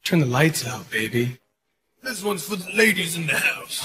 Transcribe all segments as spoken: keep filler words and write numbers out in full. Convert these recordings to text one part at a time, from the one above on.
Turn the lights out, baby. This one's for the ladies in the house.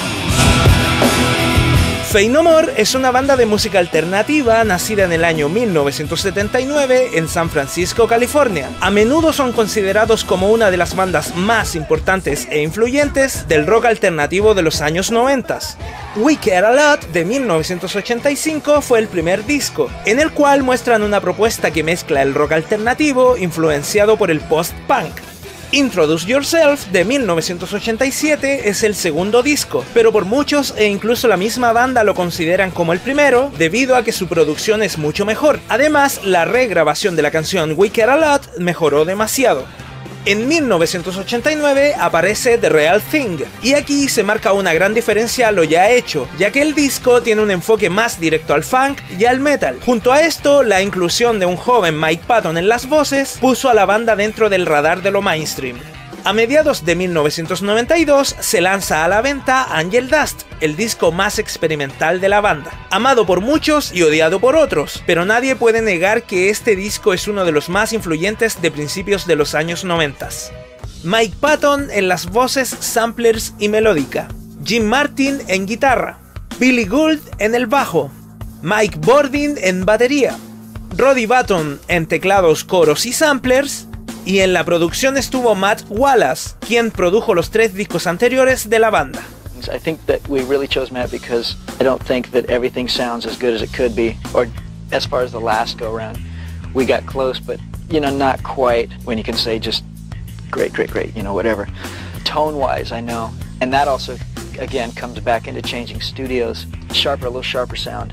Faith No More es una banda de música alternativa nacida en el año mil novecientos setenta y nueve en San Francisco, California. A menudo son considerados como una de las bandas más importantes e influyentes del rock alternativo de los años noventa. We Care A Lot de mil novecientos ochenta y cinco fue el primer disco, en el cual muestran una propuesta que mezcla el rock alternativo influenciado por el post-punk. Introduce Yourself de mil novecientos ochenta y siete es el segundo disco, pero por muchos e incluso la misma banda lo consideran como el primero debido a que su producción es mucho mejor. Además, la regrabación de la canción We Care A Lot mejoró demasiado. En mil novecientos ochenta y nueve aparece The Real Thing, y aquí se marca una gran diferencia a lo ya hecho, ya que el disco tiene un enfoque más directo al funk y al metal. Junto a esto, la inclusión de un joven Mike Patton en las voces puso a la banda dentro del radar de lo mainstream. A mediados de mil novecientos noventa y dos se lanza a la venta Angel Dust, el disco más experimental de la banda. Amado por muchos y odiado por otros, pero nadie puede negar que este disco es uno de los más influyentes de principios de los años noventa. Mike Patton en las voces, samplers y melódica, Jim Martin en guitarra, Billy Gould en el bajo, Mike Bordin en batería, Roddy Button en teclados, coros y samplers, y en la producción estuvo Matt Wallace, quien produjo los tres discos anteriores de la banda. I think that we really chose Matt because I don't think that everything sounds as good as it could be, or as far as the last go around. We got close, but you know, not quite when you can say just great, great, great, you know, whatever. Tone-wise, I know. And that also, again, comes back into changing studios. Sharper, a little sharper sound.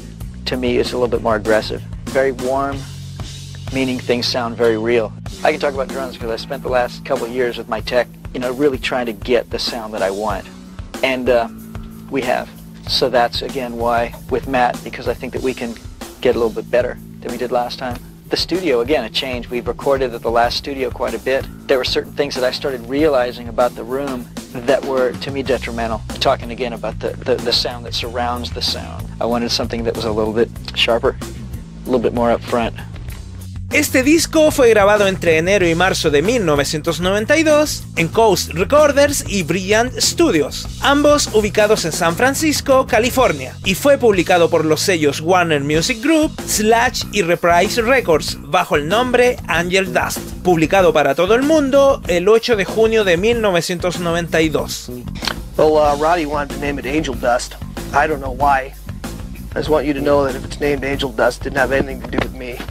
To me, it's a little bit more aggressive. Very warm, meaning things sound very real. I can talk about drums because I spent the last couple of years with my tech, you know, really trying to get the sound that I want. And uh, we have. So that's, again, why with Matt, because I think that we can get a little bit better than we did last time. The studio, again, a change. We've recorded at the last studio quite a bit. There were certain things that I started realizing about the room that were, to me, detrimental. Talking again about the, the, the sound that surrounds the sound. I wanted something that was a little bit sharper, a little bit more up front. Este disco fue grabado entre enero y marzo de mil novecientos noventa y dos en Coast Recorders y Brilliant Studios, ambos ubicados en San Francisco, California, y fue publicado por los sellos Warner Music Group, Slash y Reprise Records bajo el nombre Angel Dust, publicado para todo el mundo el ocho de junio de mil novecientos noventa y dos. Well, uh, Roddy wanted to name it Angel Dust. I don't know why. I just want you to know that if it's named Angel Dust, it didn't have anything to do with me.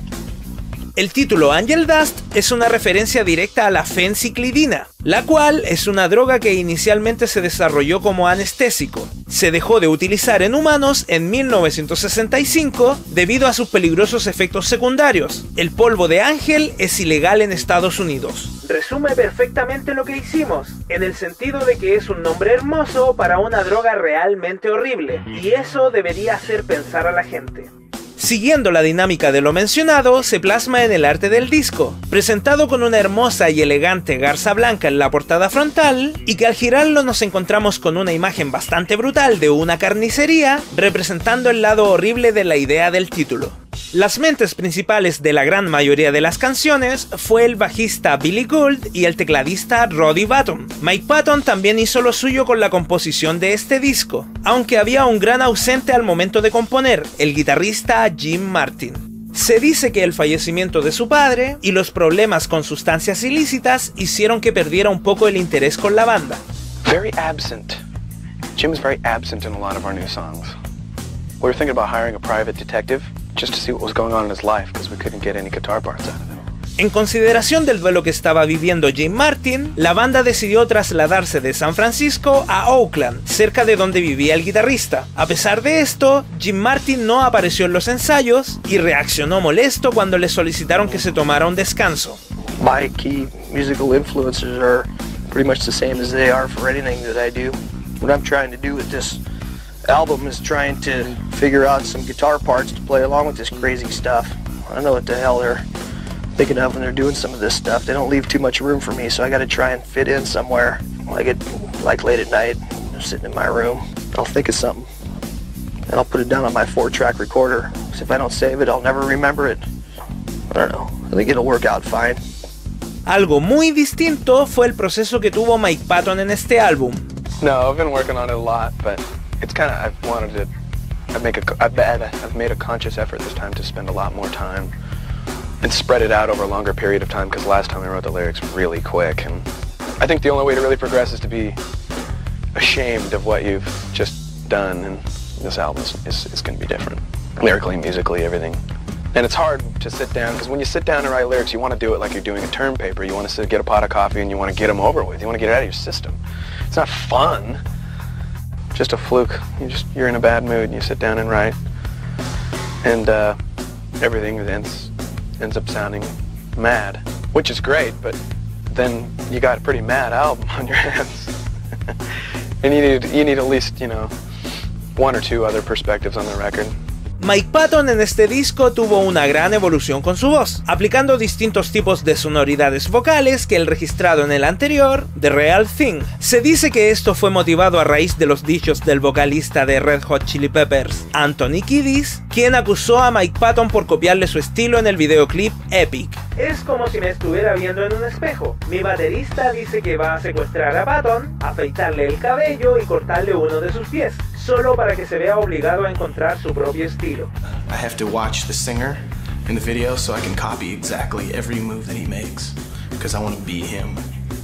El título Angel Dust es una referencia directa a la fenciclidina, la cual es una droga que inicialmente se desarrolló como anestésico. Se dejó de utilizar en humanos en mil novecientos sesenta y cinco debido a sus peligrosos efectos secundarios. El polvo de ángel es ilegal en Estados Unidos. Resume perfectamente lo que hicimos, en el sentido de que es un nombre hermoso para una droga realmente horrible, y eso debería hacer pensar a la gente. Siguiendo la dinámica de lo mencionado, se plasma en el arte del disco, presentado con una hermosa y elegante garza blanca en la portada frontal, y que al girarlo nos encontramos con una imagen bastante brutal de una carnicería, representando el lado horrible de la idea del título. Las mentes principales de la gran mayoría de las canciones fue el bajista Billy Gould y el tecladista Roddy Button. Mike Patton también hizo lo suyo con la composición de este disco, aunque había un gran ausente al momento de componer, el guitarrista Jim Martin. Se dice que el fallecimiento de su padre y los problemas con sustancias ilícitas hicieron que perdiera un poco el interés con la banda. Very absent. Jim's very absent in a lot of our new songs. We were thinking about hiring a private detective just to see what was going on in his life because we couldn't get any guitar parts out of him. En consideración del duelo que estaba viviendo Jim Martin, la banda decidió trasladarse de San Francisco a Oakland, cerca de donde vivía el guitarrista. A pesar de esto, Jim Martin no apareció en los ensayos y reaccionó molesto cuando le solicitaron que se tomara un descanso. My key musical influences are pretty much the same as they are for anything that I do. What I'm trying to do with this album is trying to figure out some guitar parts to play along with this crazy stuff. I don't know what the hell they're thinking of when they're doing some of this stuff. They don't leave too much room for me, so I gotta try and fit in somewhere. Like it, like late at night, I'm sitting in my room, I'll think of something, and I'll put it down on my four-track recorder. So if I don't save it, I'll never remember it. I don't know, I think it'll work out fine. Algo muy distinto fue el proceso que tuvo Mike Patton en este álbum. No, I've been working on it a lot, but it's kind of, I've wanted to, I've, make a, I've, I've made a conscious effort this time to spend a lot more time and spread it out over a longer period of time, because last time I wrote the lyrics really quick, and I think the only way to really progress is to be ashamed of what you've just done, and this album is, is, is going to be different. Lyrically, musically, everything. And it's hard to sit down, because when you sit down and write lyrics, you want to do it like you're doing a term paper. You want to sit, get a pot of coffee and you want to get them over with. You want to get it out of your system. It's not fun. Just a fluke. You just, you're in a bad mood and you sit down and write. And uh, everything ends, ends up sounding mad, which is great, but then you got a pretty mad album on your hands. And you need, you need at least, you know, one or two other perspectives on the record. Mike Patton en este disco tuvo una gran evolución con su voz, aplicando distintos tipos de sonoridades vocales que el registrado en el anterior, The Real Thing. Se dice que esto fue motivado a raíz de los dichos del vocalista de Red Hot Chili Peppers, Anthony Kiedis, quien acusó a Mike Patton por copiarle su estilo en el videoclip Epic. Es como si me estuviera viendo en un espejo. Mi baterista dice que va a secuestrar a Patton, afeitarle el cabello y cortarle uno de sus pies, solo para que se vea obligado a encontrar su propio estilo. I have to watch the singer in the video so I can copy exactly every move that he makes, because I want to be him.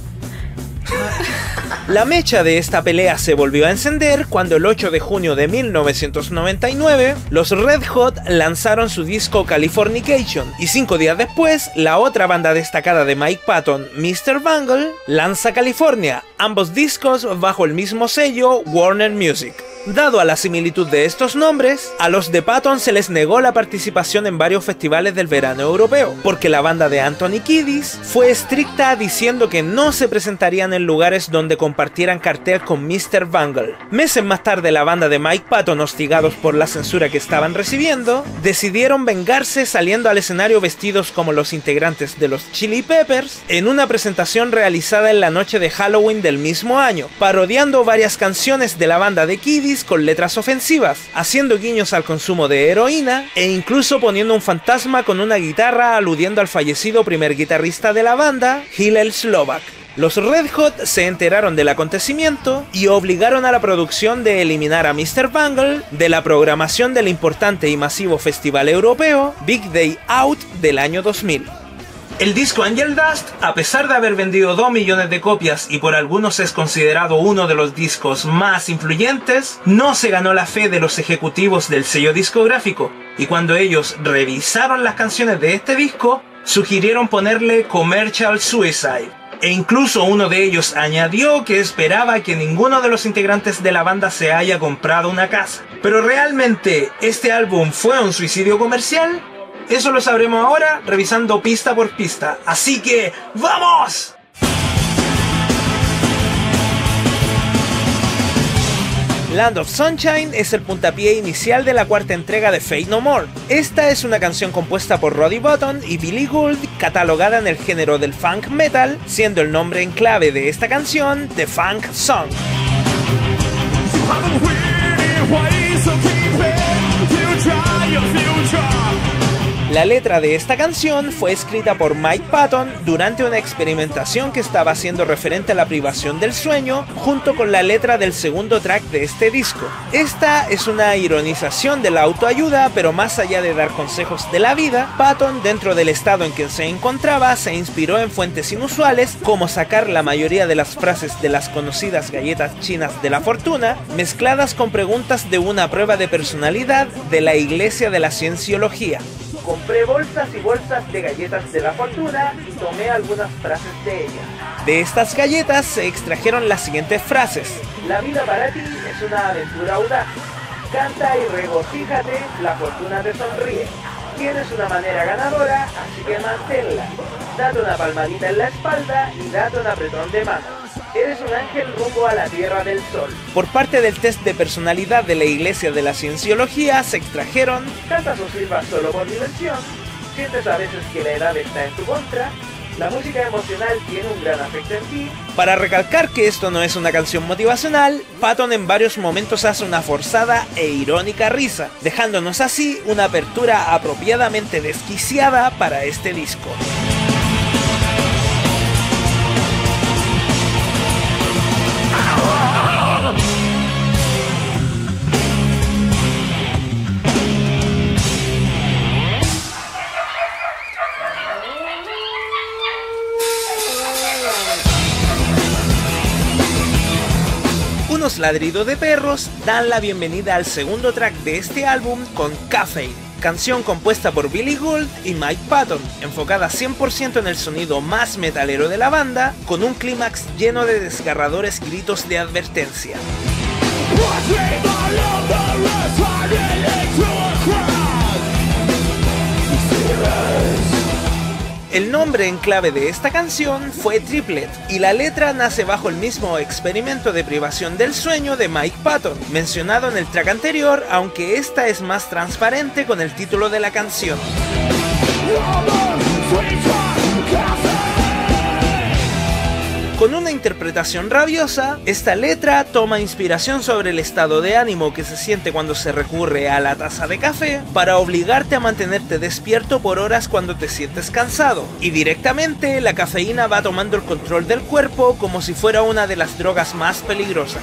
La mecha de esta pelea se volvió a encender cuando el ocho de junio de mil novecientos noventa y nueve los Red Hot lanzaron su disco Californication, y cinco días después la otra banda destacada de Mike Patton, mister Bungle, lanza California, ambos discos bajo el mismo sello Warner Music. Dado a la similitud de estos nombres, a los de Patton se les negó la participación en varios festivales del verano europeo, porque la banda de Anthony Kiedis fue estricta diciendo que no se presentarían en lugares donde compartieran cartel con mister Bungle. Meses más tarde, la banda de Mike Patton, hostigados por la censura que estaban recibiendo, decidieron vengarse saliendo al escenario vestidos como los integrantes de los Chili Peppers en una presentación realizada en la noche de Halloween del mismo año, parodiando varias canciones de la banda de Kiedis con letras ofensivas, haciendo guiños al consumo de heroína e incluso poniendo un fantasma con una guitarra aludiendo al fallecido primer guitarrista de la banda, Hillel Slovak. Los Red Hot se enteraron del acontecimiento y obligaron a la producción de eliminar a mister Bungle de la programación del importante y masivo festival europeo Big Day Out del año dos mil. El disco Angel Dust, a pesar de haber vendido dos millones de copias y por algunos es considerado uno de los discos más influyentes, no se ganó la fe de los ejecutivos del sello discográfico, y cuando ellos revisaron las canciones de este disco, sugirieron ponerle Commercial Suicide. E incluso uno de ellos añadió que esperaba que ninguno de los integrantes de la banda se haya comprado una casa. Pero ¿realmente este álbum fue un suicidio comercial? Eso lo sabremos ahora revisando pista por pista, así que ¡vamos! Land of Sunshine es el puntapié inicial de la cuarta entrega de Faith No More. Esta es una canción compuesta por Roddy Button y Billy Gould, catalogada en el género del funk metal, siendo el nombre en clave de esta canción The Funk Song. La letra de esta canción fue escrita por Mike Patton durante una experimentación que estaba haciendo referente a la privación del sueño, junto con la letra del segundo track de este disco. Esta es una ironización de la autoayuda, pero más allá de dar consejos de la vida, Patton, dentro del estado en que se encontraba, se inspiró en fuentes inusuales, como sacar la mayoría de las frases de las conocidas galletas chinas de la fortuna, mezcladas con preguntas de una prueba de personalidad de la Iglesia de la Cienciología. Compré bolsas y bolsas de galletas de la fortuna y tomé algunas frases de ellas. De estas galletas se extrajeron las siguientes frases. La vida para ti es una aventura audaz. Canta y regocíjate, la fortuna te sonríe. Tienes una manera ganadora, así que manténla. Date una palmadita en la espalda y date un apretón de manos. Eres un ángel rumbo a la Tierra del Sol. Por parte del test de personalidad de la Iglesia de la Cienciología se extrajeron: cantas o silbas solo por diversión, sientes a veces que la edad está en tu contra, la música emocional tiene un gran afecto en ti. Para recalcar que esto no es una canción motivacional, Patton en varios momentos hace una forzada e irónica risa, dejándonos así una apertura apropiadamente desquiciada para este disco. unos ladridos de perros dan la bienvenida al segundo track de este álbum con Caffeine, canción compuesta por Billy Gould y Mike Patton, enfocada cien por ciento en el sonido más metalero de la banda, con un clímax lleno de desgarradores gritos de advertencia. El nombre en clave de esta canción fue Triplet, y la letra nace bajo el mismo experimento de privación del sueño de Mike Patton, mencionado en el track anterior, aunque esta es más transparente con el título de la canción. Con una interpretación rabiosa, esta letra toma inspiración sobre el estado de ánimo que se siente cuando se recurre a la taza de café para obligarte a mantenerte despierto por horas cuando te sientes cansado, y directamente la cafeína va tomando el control del cuerpo como si fuera una de las drogas más peligrosas.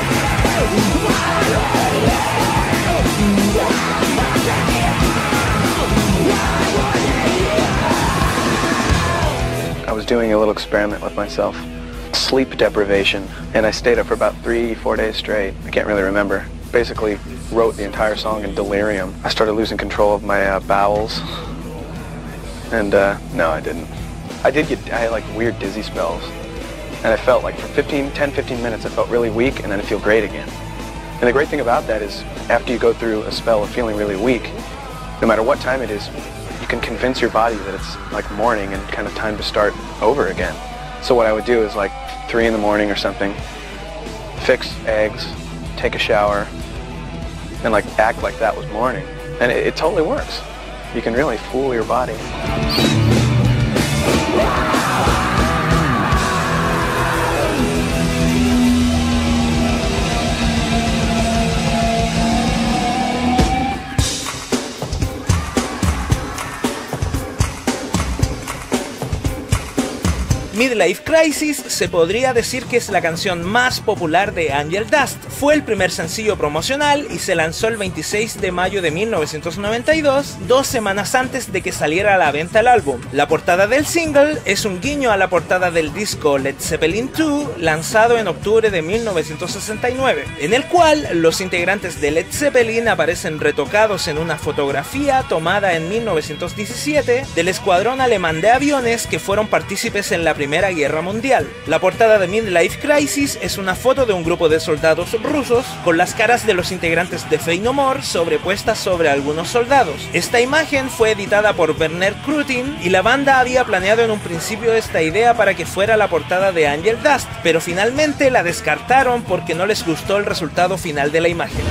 I was doing a little experiment with myself. Sleep deprivation, and I stayed up for about three, four days straight. I can't really remember. Basically wrote the entire song in delirium. I started losing control of my uh, bowels, and uh, no, I didn't. I did get, I had like weird dizzy spells, and I felt like for fifteen, ten, fifteen minutes I felt really weak, and then I feel great again. And the great thing about that is after you go through a spell of feeling really weak, no matter what time it is, you can convince your body that it's like morning and kind of time to start over again. So what I would do is like three in the morning or something, fix eggs, take a shower, and like act like that was morning. And it, it totally works. You can really fool your body. Midlife Crisis se podría decir que es la canción más popular de Angel Dust. Fue el primer sencillo promocional y se lanzó el veintiséis de mayo de mil novecientos noventa y dos, dos semanas antes de que saliera a la venta el álbum. La portada del single es un guiño a la portada del disco Led Zeppelin dos, lanzado en octubre de mil novecientos sesenta y nueve, en el cual los integrantes de Led Zeppelin aparecen retocados en una fotografía tomada en mil novecientos diecisiete del escuadrón alemán de aviones que fueron partícipes en la primera Primera Guerra Mundial. La portada de Midlife Crisis es una foto de un grupo de soldados rusos con las caras de los integrantes de Faith No More sobrepuestas sobre algunos soldados. Esta imagen fue editada por Werner Krutin y la banda había planeado en un principio esta idea para que fuera la portada de Angel Dust, pero finalmente la descartaron porque no les gustó el resultado final de la imagen.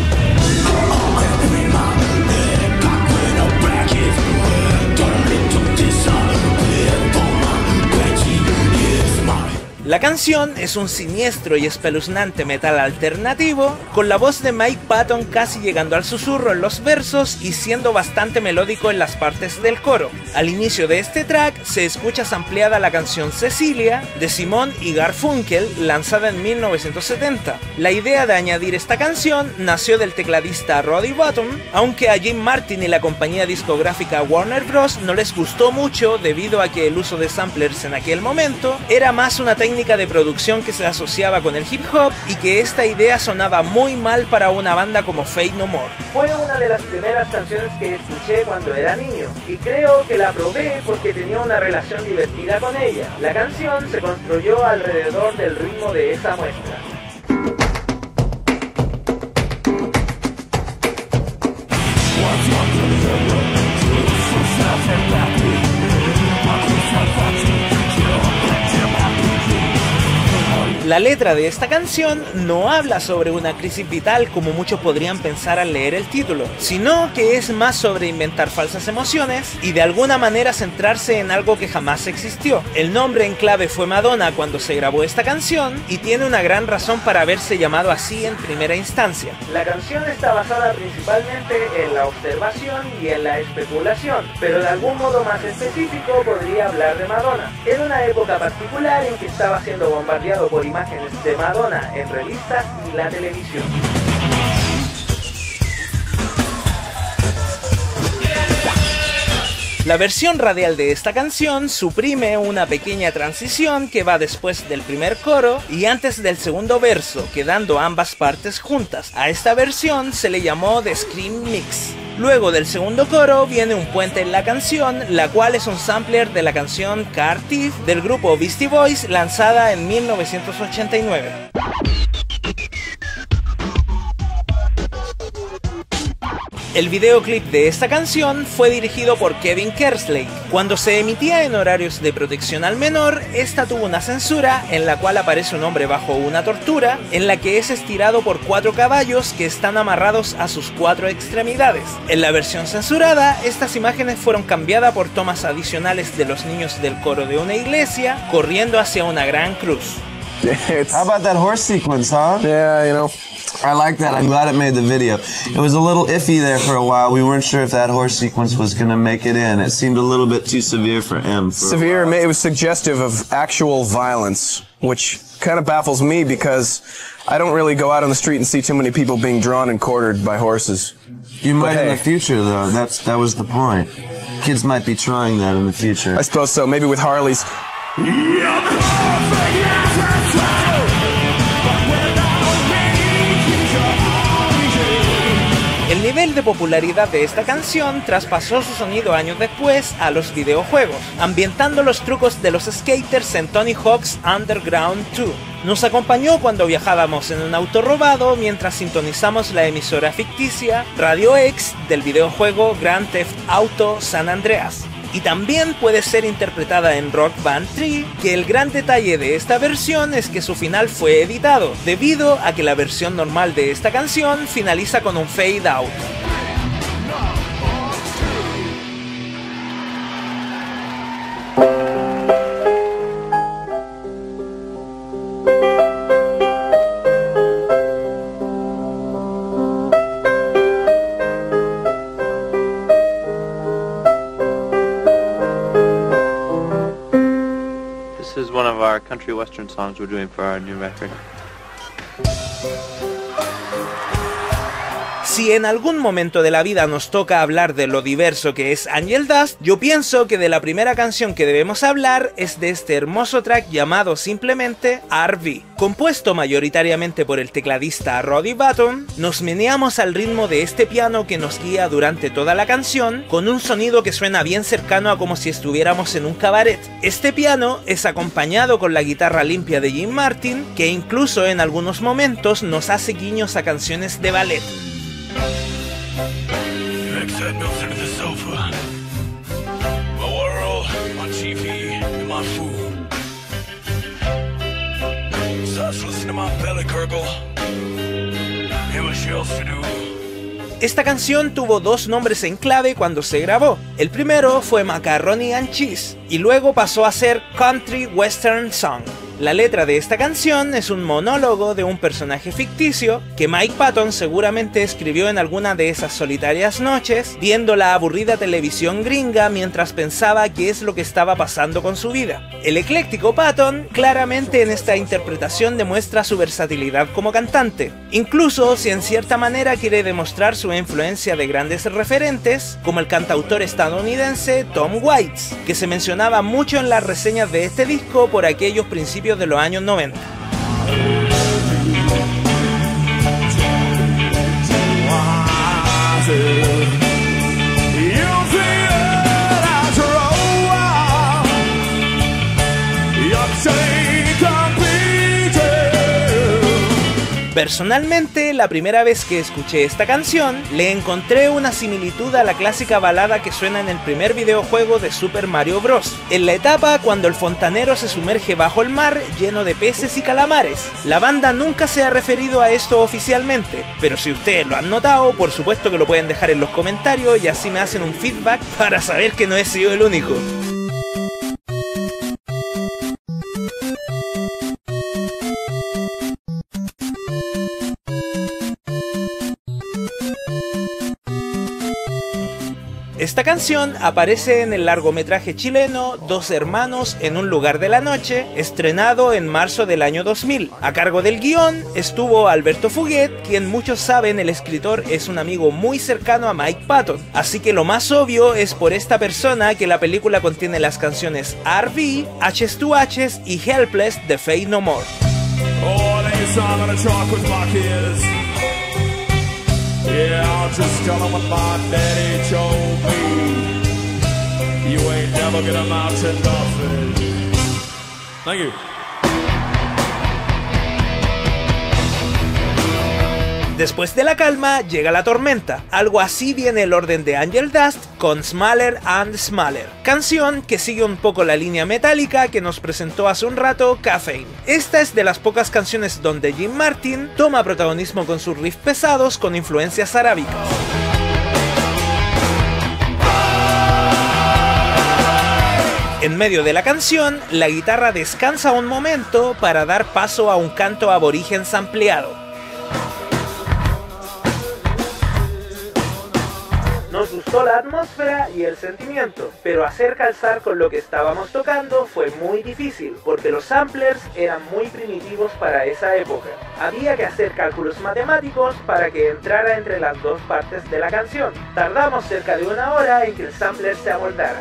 La canción es un siniestro y espeluznante metal alternativo, con la voz de Mike Patton casi llegando al susurro en los versos y siendo bastante melódico en las partes del coro. Al inicio de este track se escucha sampleada la canción Cecilia de Simon y Garfunkel, lanzada en mil novecientos setenta. La idea de añadir esta canción nació del tecladista Roddy Bottum, aunque a Jim Martin y la compañía discográfica Warner Bros. No les gustó mucho debido a que el uso de samplers en aquel momento era más una técnica de producción que se asociaba con el hip hop y que esta idea sonaba muy mal para una banda como Faith No More. Fue una de las primeras canciones que escuché cuando era niño y creo que la probé porque tenía una relación divertida con ella. La canción se construyó alrededor del ritmo de esa muestra. La letra de esta canción no habla sobre una crisis vital como muchos podrían pensar al leer el título, sino que es más sobre inventar falsas emociones y de alguna manera centrarse en algo que jamás existió. El nombre en clave fue Madonna cuando se grabó esta canción y tiene una gran razón para haberse llamado así en primera instancia. La canción está basada principalmente en la observación y en la especulación, pero de algún modo más específico podría hablar de Madonna. En una época particular en que estaba siendo bombardeado por imágenes de Madonna en revistas y la televisión. La versión radial de esta canción suprime una pequeña transición que va después del primer coro y antes del segundo verso, quedando ambas partes juntas. A esta versión se le llamó The Scream Mix. Luego del segundo coro viene un puente en la canción, la cual es un sampler de la canción Car Thief del grupo Beastie Boys, lanzada en mil novecientos ochenta y nueve. El videoclip de esta canción fue dirigido por Kevin Kerslake. Cuando se emitía en horarios de protección al menor, esta tuvo una censura en la cual aparece un hombre bajo una tortura, en la que es estirado por cuatro caballos que están amarrados a sus cuatro extremidades. En la versión censurada, estas imágenes fueron cambiadas por tomas adicionales de los niños del coro de una iglesia corriendo hacia una gran cruz. It's... How about that horse sequence, huh? Yeah, you know. I like that. I'm glad it made the video. It was a little iffy there for a while. We weren't sure if that horse sequence was going to make it in. It seemed a little bit too severe for him. For severe, it was suggestive of actual violence, which kind of baffles me because I don't really go out on the street and see too many people being drawn and quartered by horses. You might hey. in the future, though. That's that was the point. Kids might be trying that in the future. I suppose so. Maybe with Harleys. El nivel de popularidad de esta canción traspasó su sonido años después a los videojuegos, ambientando los trucos de los skaters en Tony Hawk's Underground dos. Nos acompañó cuando viajábamos en un auto robado mientras sintonizamos la emisora ficticia Radio X del videojuego Grand Theft Auto San Andreas. Y también puede ser interpretada en Rock Band tres, que el gran detalle de esta versión es que su final fue editado, debido a que la versión normal de esta canción finaliza con un fade out. This is one of our country western songs we're doing for our new record. Si en algún momento de la vida nos toca hablar de lo diverso que es Angel Dust, yo pienso que de la primera canción que debemos hablar es de este hermoso track llamado simplemente R V. Compuesto mayoritariamente por el tecladista Roddy Button, nos meneamos al ritmo de este piano que nos guía durante toda la canción, con un sonido que suena bien cercano a como si estuviéramos en un cabaret. Este piano es acompañado con la guitarra limpia de Jim Martin, que incluso en algunos momentos nos hace guiños a canciones de ballet. Next head melts into the sofa. My world, my T V, and my food. Starts listening to my belly gurgle. Ain't much else to do. Esta canción tuvo dos nombres en clave cuando se grabó. El primero fue Macaroni and Cheese y luego pasó a ser Country Western Song. La letra de esta canción es un monólogo de un personaje ficticio que Mike Patton seguramente escribió en alguna de esas solitarias noches, viendo la aburrida televisión gringa mientras pensaba qué es lo que estaba pasando con su vida. El ecléctico Patton claramente en esta interpretación demuestra su versatilidad como cantante, incluso si en cierta manera quiere demostrar su influencia de grandes referentes, como el cantautor estadounidense Tom Waits, que se mencionaba mucho en las reseñas de este disco por aquellos principios de los años noventa. Personalmente, la primera vez que escuché esta canción, le encontré una similitud a la clásica balada que suena en el primer videojuego de Super Mario Bros. En la etapa cuando el fontanero se sumerge bajo el mar lleno de peces y calamares. La banda nunca se ha referido a esto oficialmente, pero si ustedes lo han notado, por supuesto que lo pueden dejar en los comentarios y así me hacen un feedback para saber que no he sido el único. Esta canción aparece en el largometraje chileno Dos hermanos en un lugar de la noche, estrenado en marzo del año dos mil. A cargo del guión estuvo Alberto Fuguet, quien muchos saben el escritor es un amigo muy cercano a Mike Patton, así que lo más obvio es por esta persona que la película contiene las canciones R V, H dos H y Helpless de Faith No More. Oh, I think I'm gonna talk with my kids. Yeah, I'll just tell them what my daddy told me. You ain't never gonna amount to nothing. Thank you. Después de la calma llega la tormenta, algo así viene el orden de Angel Dust con Smaller and Smaller, canción que sigue un poco la línea metálica que nos presentó hace un rato Caffeine. Esta es de las pocas canciones donde Jim Martin toma protagonismo con sus riffs pesados con influencias arábicas. En medio de la canción, la guitarra descansa un momento para dar paso a un canto aborigen sampleado. Nos gustó la atmósfera y el sentimiento, pero hacer calzar con lo que estábamos tocando fue muy difícil, porque los samplers eran muy primitivos para esa época. Había que hacer cálculos matemáticos para que entrara entre las dos partes de la canción. Tardamos cerca de una hora en que el sampler se amoldara.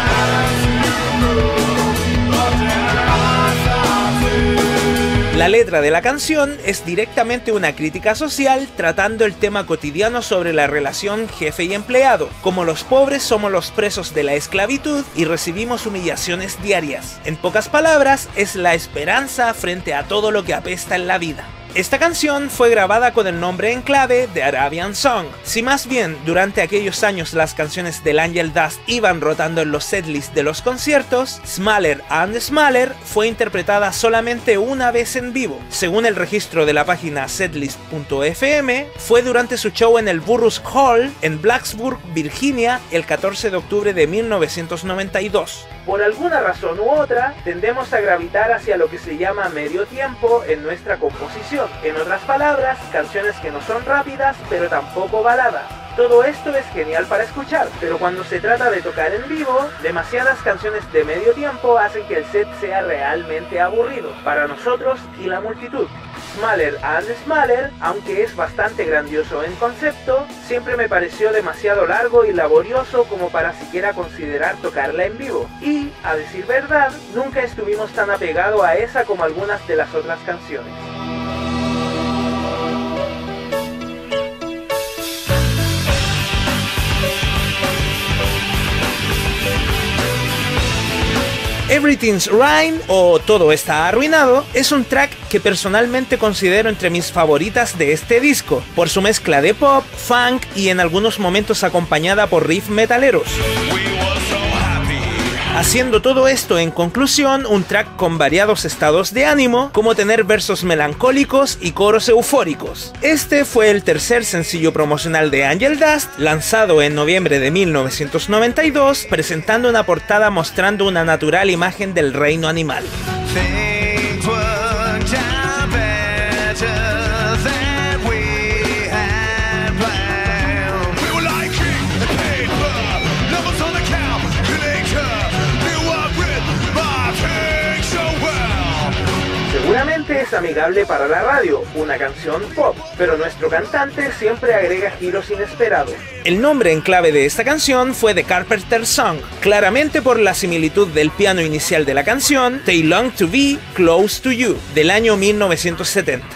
La letra de la canción es directamente una crítica social tratando el tema cotidiano sobre la relación jefe y empleado, como los pobres somos los presos de la esclavitud y recibimos humillaciones diarias. En pocas palabras, es la esperanza frente a todo lo que apesta en la vida. Esta canción fue grabada con el nombre en clave de Arabian Song. Si más bien durante aquellos años las canciones del Angel Dust iban rotando en los setlists de los conciertos, Smaller and Smaller fue interpretada solamente una vez en vivo. Según el registro de la página setlist punto f m, fue durante su show en el Burroughs Hall en Blacksburg, Virginia, el catorce de octubre de mil novecientos noventa y dos. Por alguna razón u otra, tendemos a gravitar hacia lo que se llama medio tiempo en nuestra composición. En otras palabras, canciones que no son rápidas, pero tampoco baladas. Todo esto es genial para escuchar, pero cuando se trata de tocar en vivo, demasiadas canciones de medio tiempo hacen que el set sea realmente aburrido para nosotros y la multitud. Smaller and Smaller, aunque es bastante grandioso en concepto, siempre me pareció demasiado largo y laborioso como para siquiera considerar tocarla en vivo. Y, a decir verdad, nunca estuvimos tan apegados a esa como algunas de las otras canciones. Everything's Ruined o Todo está arruinado es un track que personalmente considero entre mis favoritas de este disco, por su mezcla de pop, funk y en algunos momentos acompañada por riff metaleros. Haciendo todo esto en conclusión un track con variados estados de ánimo, como tener versos melancólicos y coros eufóricos. Este fue el tercer sencillo promocional de Angel Dust, lanzado en noviembre de mil novecientos noventa y dos, presentando una portada mostrando una natural imagen del reino animal. Seguramente es amigable para la radio, una canción pop, pero nuestro cantante siempre agrega giros inesperados. El nombre en clave de esta canción fue The Carpenter's Song, claramente por la similitud del piano inicial de la canción They Long to Be Close to You, del año mil novecientos setenta.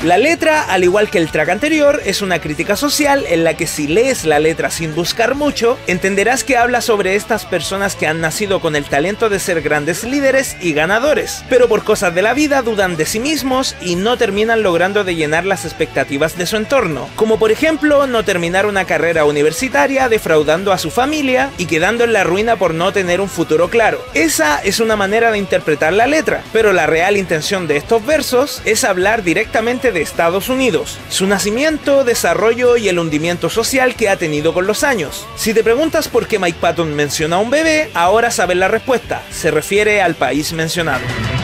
La letra, al igual que el track anterior, es una crítica social en la que si lees la letra sin buscar mucho, entenderás que habla sobre estas personas que han nacido con el talento de ser grandes líderes y ganadores, pero por cosas de la vida dudan de sí mismos y no terminan logrando de llenar las expectativas de su entorno, como por ejemplo no terminar una carrera universitaria defraudando a su familia y quedando en la ruina por no tener un futuro claro. Esa es una manera de interpretar la letra, pero la real intención de estos versos es hablar directamente de Estados Unidos, su nacimiento, desarrollo y el hundimiento social que ha tenido con los años. Si te preguntas por qué Mike Patton menciona a un bebé, ahora sabes la respuesta, se refiere al país mencionado.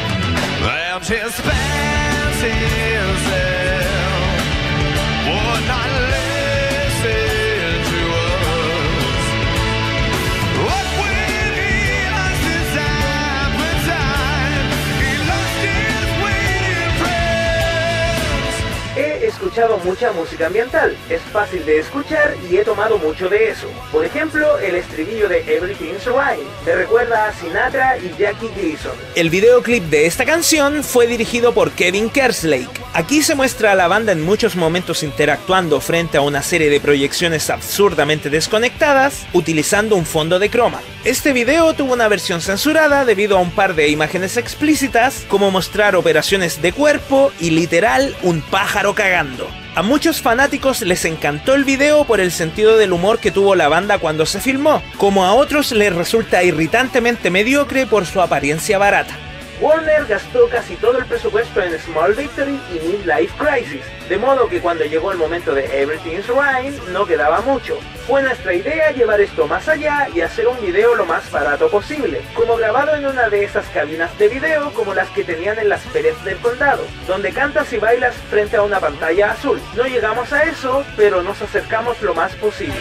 He escuchado mucha música ambiental, es fácil de escuchar y he tomado mucho de eso. Por ejemplo, el estribillo de Everything's Right me recuerda a Sinatra y Jackie Gleason. El videoclip de esta canción fue dirigido por Kevin Kerslake. Aquí se muestra a la banda en muchos momentos interactuando frente a una serie de proyecciones absurdamente desconectadas, utilizando un fondo de croma. Este video tuvo una versión censurada debido a un par de imágenes explícitas, como mostrar operaciones de cuerpo y literal un pájaro cagando. A muchos fanáticos les encantó el video por el sentido del humor que tuvo la banda cuando se filmó, como a otros les resulta irritantemente mediocre por su apariencia barata. Warner gastó casi todo el presupuesto en Small Victory y Midlife Crisis, de modo que cuando llegó el momento de Everything's Right no quedaba mucho. Fue nuestra idea llevar esto más allá y hacer un video lo más barato posible, como grabado en una de esas cabinas de video como las que tenían en las ferias del condado, donde cantas y bailas frente a una pantalla azul. No llegamos a eso, pero nos acercamos lo más posible.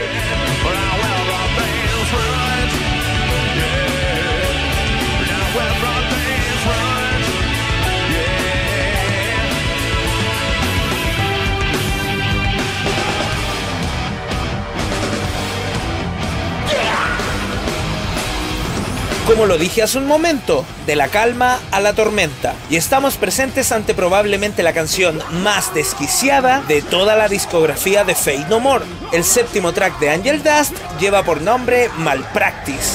Como lo dije hace un momento, de la calma a la tormenta. Y estamos presentes ante probablemente la canción más desquiciada de toda la discografía de Faith No More. El séptimo track de Angel Dust lleva por nombre Malpractice.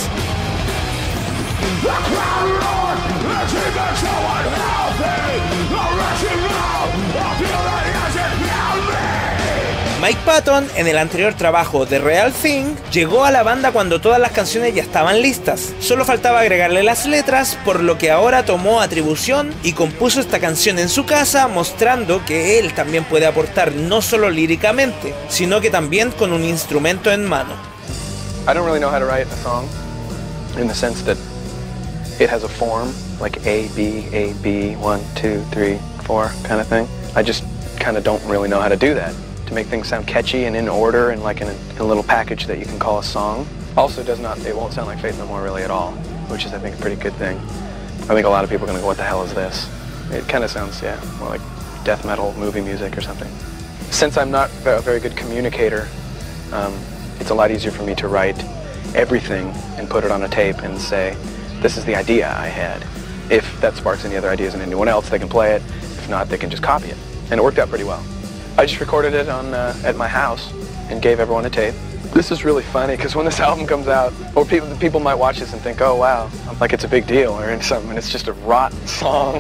Mike Patton, en el anterior trabajo The Real Thing, llegó a la banda cuando todas las canciones ya estaban listas. Solo faltaba agregarle las letras, por lo que ahora tomó atribución y compuso esta canción en su casa, mostrando que él también puede aportar no solo líricamente, sino que también con un instrumento en mano. I don't really know how to write a song in the sense that it has a form, like A, B, A, B, one, two, three, four kind of thing. I just kind of don't really know how to do that. To make things sound catchy and in order and like in a, in a little package that you can call a song. Also does not, it won't sound like Faith No More really at all, which is I think a pretty good thing. I think a lot of people are going to go, what the hell is this? It kind of sounds, yeah, more like death metal movie music or something. Since I'm not a very good communicator, um, it's a lot easier for me to write everything and put it on a tape and say, this is the idea I had. If that sparks any other ideas in anyone else, they can play it. If not, they can just copy it. And it worked out pretty well. I just recorded it on uh, at my house and gave everyone a tape. This is really funny because when this album comes out, or people people might watch this and think, oh wow, like it's a big deal or something, and it's just a rotten song.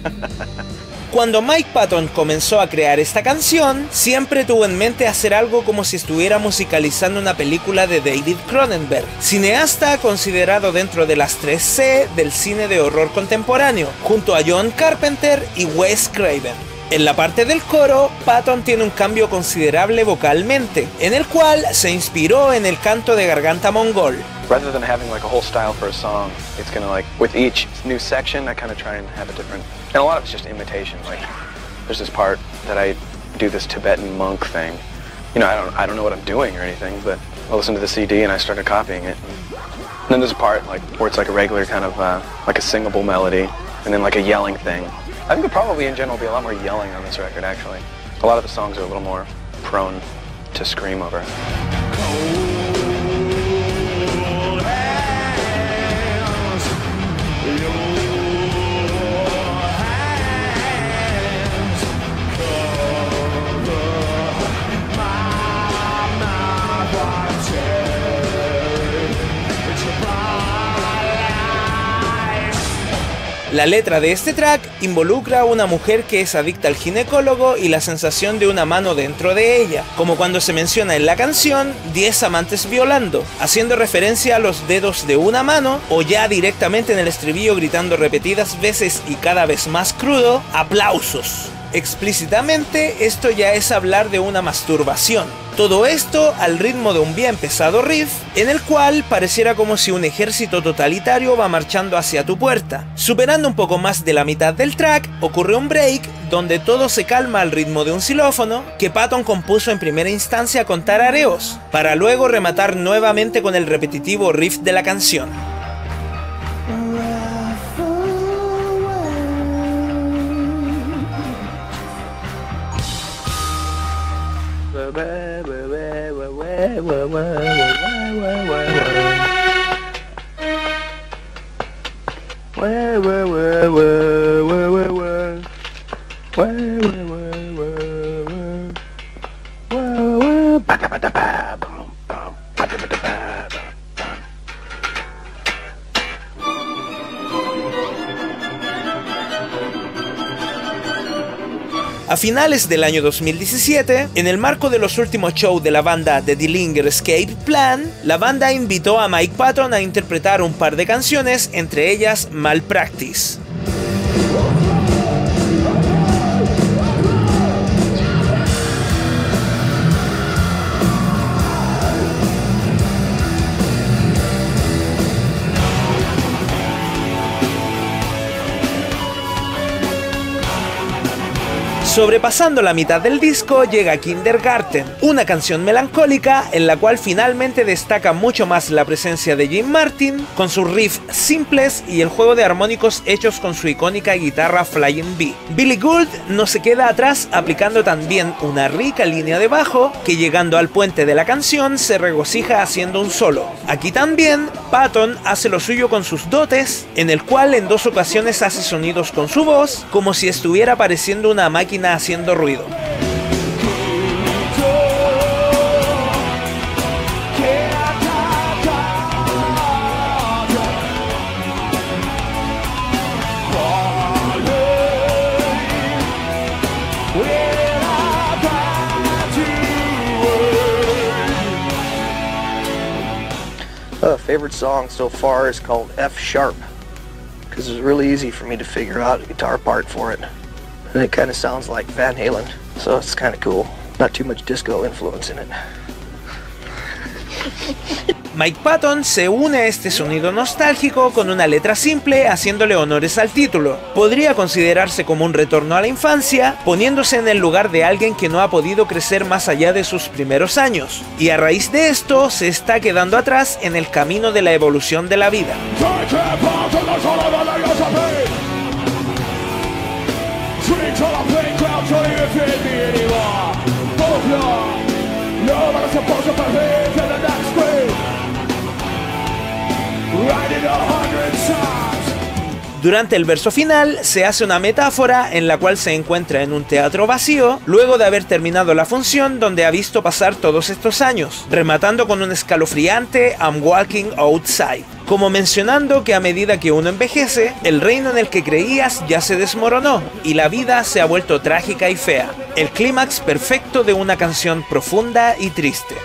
Cuando Mike Patton comenzó a crear esta canción, siempre tuvo en mente hacer algo como si estuviera musicalizando una película de David Cronenberg, cineasta considerado dentro de las tres C del cine de horror contemporáneo, junto a John Carpenter y Wes Craven. En la parte del coro, Patton tiene un cambio considerable vocalmente, en el cual se inspiró en el canto de garganta mongol. Rather than having like a whole style for a song, it's gonna like, with each new section, I kind of try and have a different, and a lot of it's just imitation. Like, there's this part that I do this Tibetan monk thing. You know, I don't, I don't know what I'm doing or anything, but I listened to the C D and I started copying it. And then there's a part like where it's like a regular kind of, uh, like a singable melody, and then like a yelling thing. I think there'll probably in general be a lot more yelling on this record, actually. A lot of the songs are a little more prone to scream over. La letra de este track involucra a una mujer que es adicta al ginecólogo y la sensación de una mano dentro de ella, como cuando se menciona en la canción diez amantes violando, haciendo referencia a los dedos de una mano, o ya directamente en el estribillo gritando repetidas veces y cada vez más crudo, aplausos. Explícitamente, esto ya es hablar de una masturbación. Todo esto al ritmo de un bien pesado riff, en el cual pareciera como si un ejército totalitario va marchando hacia tu puerta. Superando un poco más de la mitad del track, ocurre un break donde todo se calma al ritmo de un xilófono que Patton compuso en primera instancia con tarareos, para luego rematar nuevamente con el repetitivo riff de la canción. A finales del año dos mil diecisiete, en el marco de los últimos shows de la banda The Dillinger Escape Plan, la banda invitó a Mike Patton a interpretar un par de canciones, entre ellas Malpractice. Sobrepasando la mitad del disco llega Kindergarten, una canción melancólica en la cual finalmente destaca mucho más la presencia de Jim Martin, con sus riffs simples y el juego de armónicos hechos con su icónica guitarra Flying V. Billy Gould no se queda atrás aplicando también una rica línea de bajo que, llegando al puente de la canción, se regocija haciendo un solo. Aquí también Patton hace lo suyo con sus dotes, en el cual en dos ocasiones hace sonidos con su voz como si estuviera pareciendo una máquina haciendo ruido. Uh, favorite song so far is called F Sharp, because it's really easy for me to figure out a guitar part for it. And it kind of sounds like Van Halen, so it's kind of cool. Not too much disco influence in it. Mike Patton se une a este sonido nostálgico con una letra simple haciéndole honores al título. Podría considerarse como un retorno a la infancia, poniéndose en el lugar de alguien que no ha podido crecer más allá de sus primeros años, y a raíz de esto se está quedando atrás en el camino de la evolución de la vida. Durante el verso final se hace una metáfora en la cual se encuentra en un teatro vacío luego de haber terminado la función donde ha visto pasar todos estos años, rematando con un escalofriante "I'm walking outside", como mencionando que a medida que uno envejece, el reino en el que creías ya se desmoronó y la vida se ha vuelto trágica y fea. El clímax perfecto de una canción profunda y triste.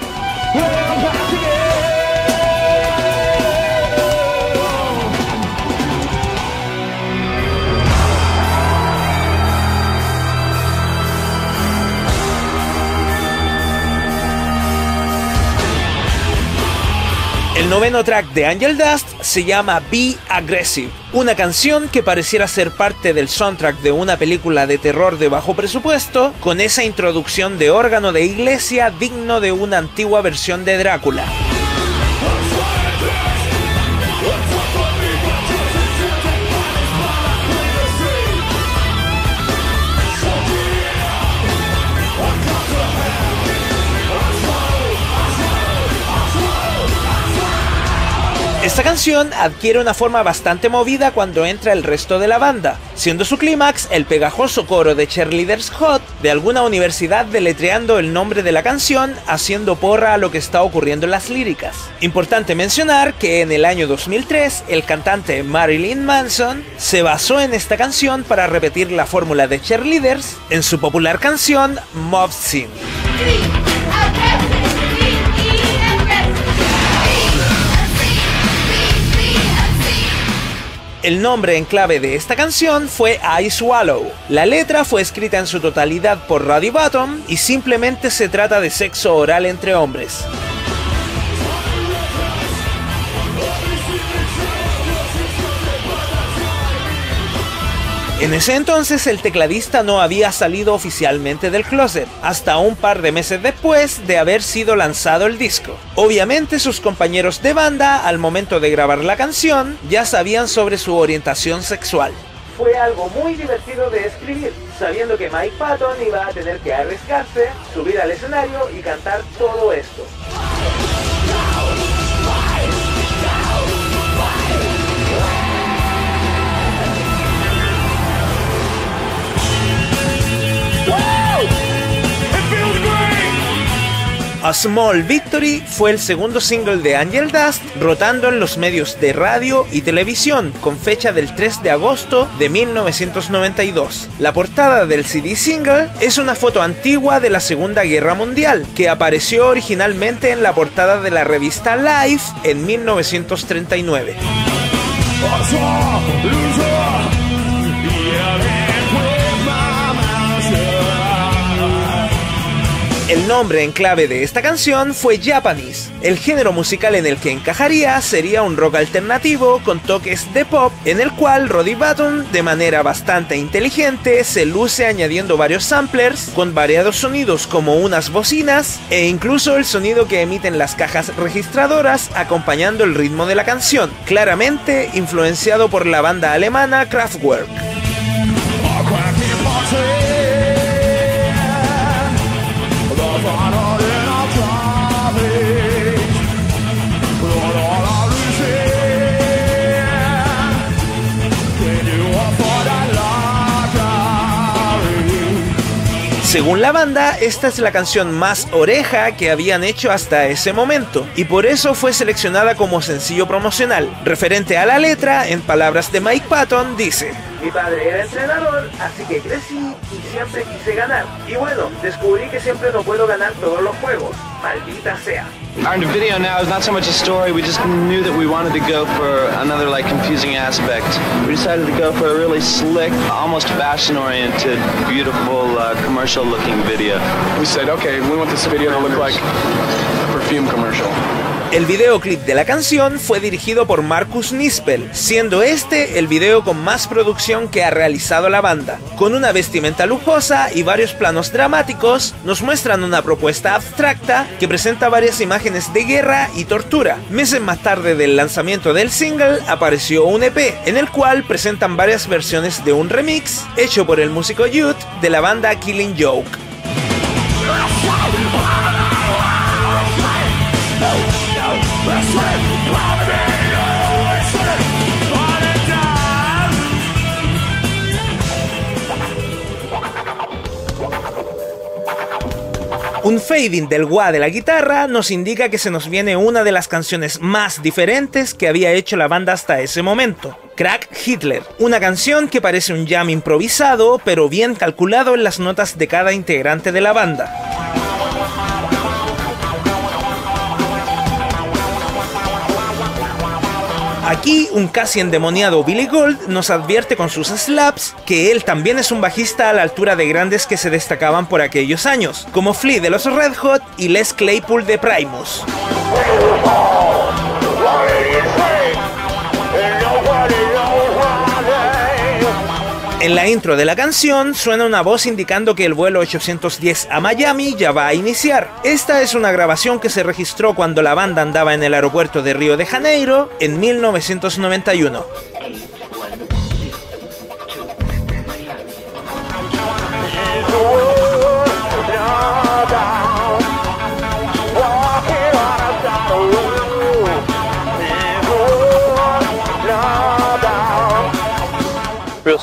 El noveno track de Angel Dust se llama Be Aggressive, una canción que pareciera ser parte del soundtrack de una película de terror de bajo presupuesto, con esa introducción de órgano de iglesia digno de una antigua versión de Drácula. Esta canción adquiere una forma bastante movida cuando entra el resto de la banda, siendo su clímax el pegajoso coro de Cheerleaders Hot de alguna universidad deletreando el nombre de la canción, haciendo porra a lo que está ocurriendo en las líricas. Importante mencionar que en el año dos mil tres el cantante Marilyn Manson se basó en esta canción para repetir la fórmula de Cheerleaders en su popular canción Mob Scene. El nombre en clave de esta canción fue I Swallow. La letra fue escrita en su totalidad por Roddy Bottum y simplemente se trata de sexo oral entre hombres. En ese entonces el tecladista no había salido oficialmente del closet, hasta un par de meses después de haber sido lanzado el disco. Obviamente sus compañeros de banda, al momento de grabar la canción, ya sabían sobre su orientación sexual. Fue algo muy divertido de escribir, sabiendo que Mike Patton iba a tener que arriesgarse, subir al escenario y cantar todo esto. A Small Victory fue el segundo single de Angel Dust, rotando en los medios de radio y televisión, con fecha del tres de agosto de mil novecientos noventa y dos. La portada del C D single es una foto antigua de la Segunda Guerra Mundial, que apareció originalmente en la portada de la revista Life en mil novecientos treinta y nueve. El nombre en clave de esta canción fue Japanese. El género musical en el que encajaría sería un rock alternativo con toques de pop, en el cual Roddy Bottum, de manera bastante inteligente, se luce añadiendo varios samplers con variados sonidos como unas bocinas e incluso el sonido que emiten las cajas registradoras acompañando el ritmo de la canción, claramente influenciado por la banda alemana Kraftwerk. Según la banda, esta es la canción más oreja que habían hecho hasta ese momento, y por eso fue seleccionada como sencillo promocional. Referente a la letra, en palabras de Mike Patton, dice: mi padre era entrenador, así que crecí y siempre quise ganar. Y bueno, descubrí que siempre no puedo ganar todos los juegos. Maldita sea. Our video now is not so much a story, we just knew that we wanted to go for another like confusing aspect. We decided to go for a really slick, almost fashion-oriented, beautiful, uh, commercial-looking video. We said, okay, we want this video to look like a perfume commercial. El videoclip de la canción fue dirigido por Marcus Nispel, siendo este el video con más producción que ha realizado la banda. Con una vestimenta lujosa y varios planos dramáticos, nos muestran una propuesta abstracta que presenta varias imágenes de guerra y tortura. Meses más tarde del lanzamiento del single, apareció un E P, en el cual presentan varias versiones de un remix hecho por el músico Youth de la banda Killing Joke. Un fading del wah de la guitarra nos indica que se nos viene una de las canciones más diferentes que había hecho la banda hasta ese momento, Crack Hitler, una canción que parece un jam improvisado pero bien calculado en las notas de cada integrante de la banda. Aquí, un casi endemoniado Billy Gould nos advierte con sus slaps que él también es un bajista a la altura de grandes que se destacaban por aquellos años, como Flea de los Red Hot y Les Claypool de Primus. En la intro de la canción suena una voz indicando que el vuelo ochocientos diez a Miami ya va a iniciar. Esta es una grabación que se registró cuando la banda andaba en el aeropuerto de Río de Janeiro en mil novecientos noventa y uno.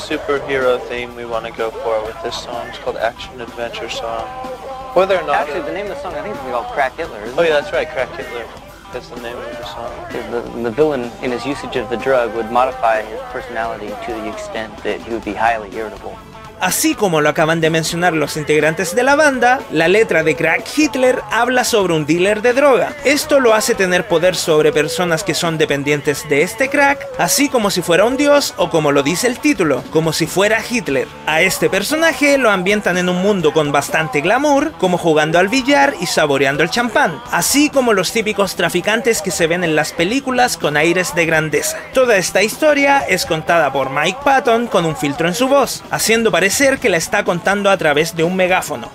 superhero theme we want to go for with this song. It's called Action Adventure Song. Whether or not... Actually, the name of the song, I think it's called Crack Hitler, isn't Oh it? yeah, that's right, Crack Hitler. That's the name of the song. The, the villain, in his usage of the drug, would modify his personality to the extent that he would be highly irritable. Así como lo acaban de mencionar los integrantes de la banda, la letra de Crack Hitler habla sobre un dealer de droga. Esto lo hace tener poder sobre personas que son dependientes de este crack, así como si fuera un dios o como lo dice el título, como si fuera Hitler. A este personaje lo ambientan en un mundo con bastante glamour, como jugando al billar y saboreando el champán, así como los típicos traficantes que se ven en las películas con aires de grandeza. Toda esta historia es contada por Mike Patton con un filtro en su voz, haciendo parecer ser que la está contando a través de un megáfono.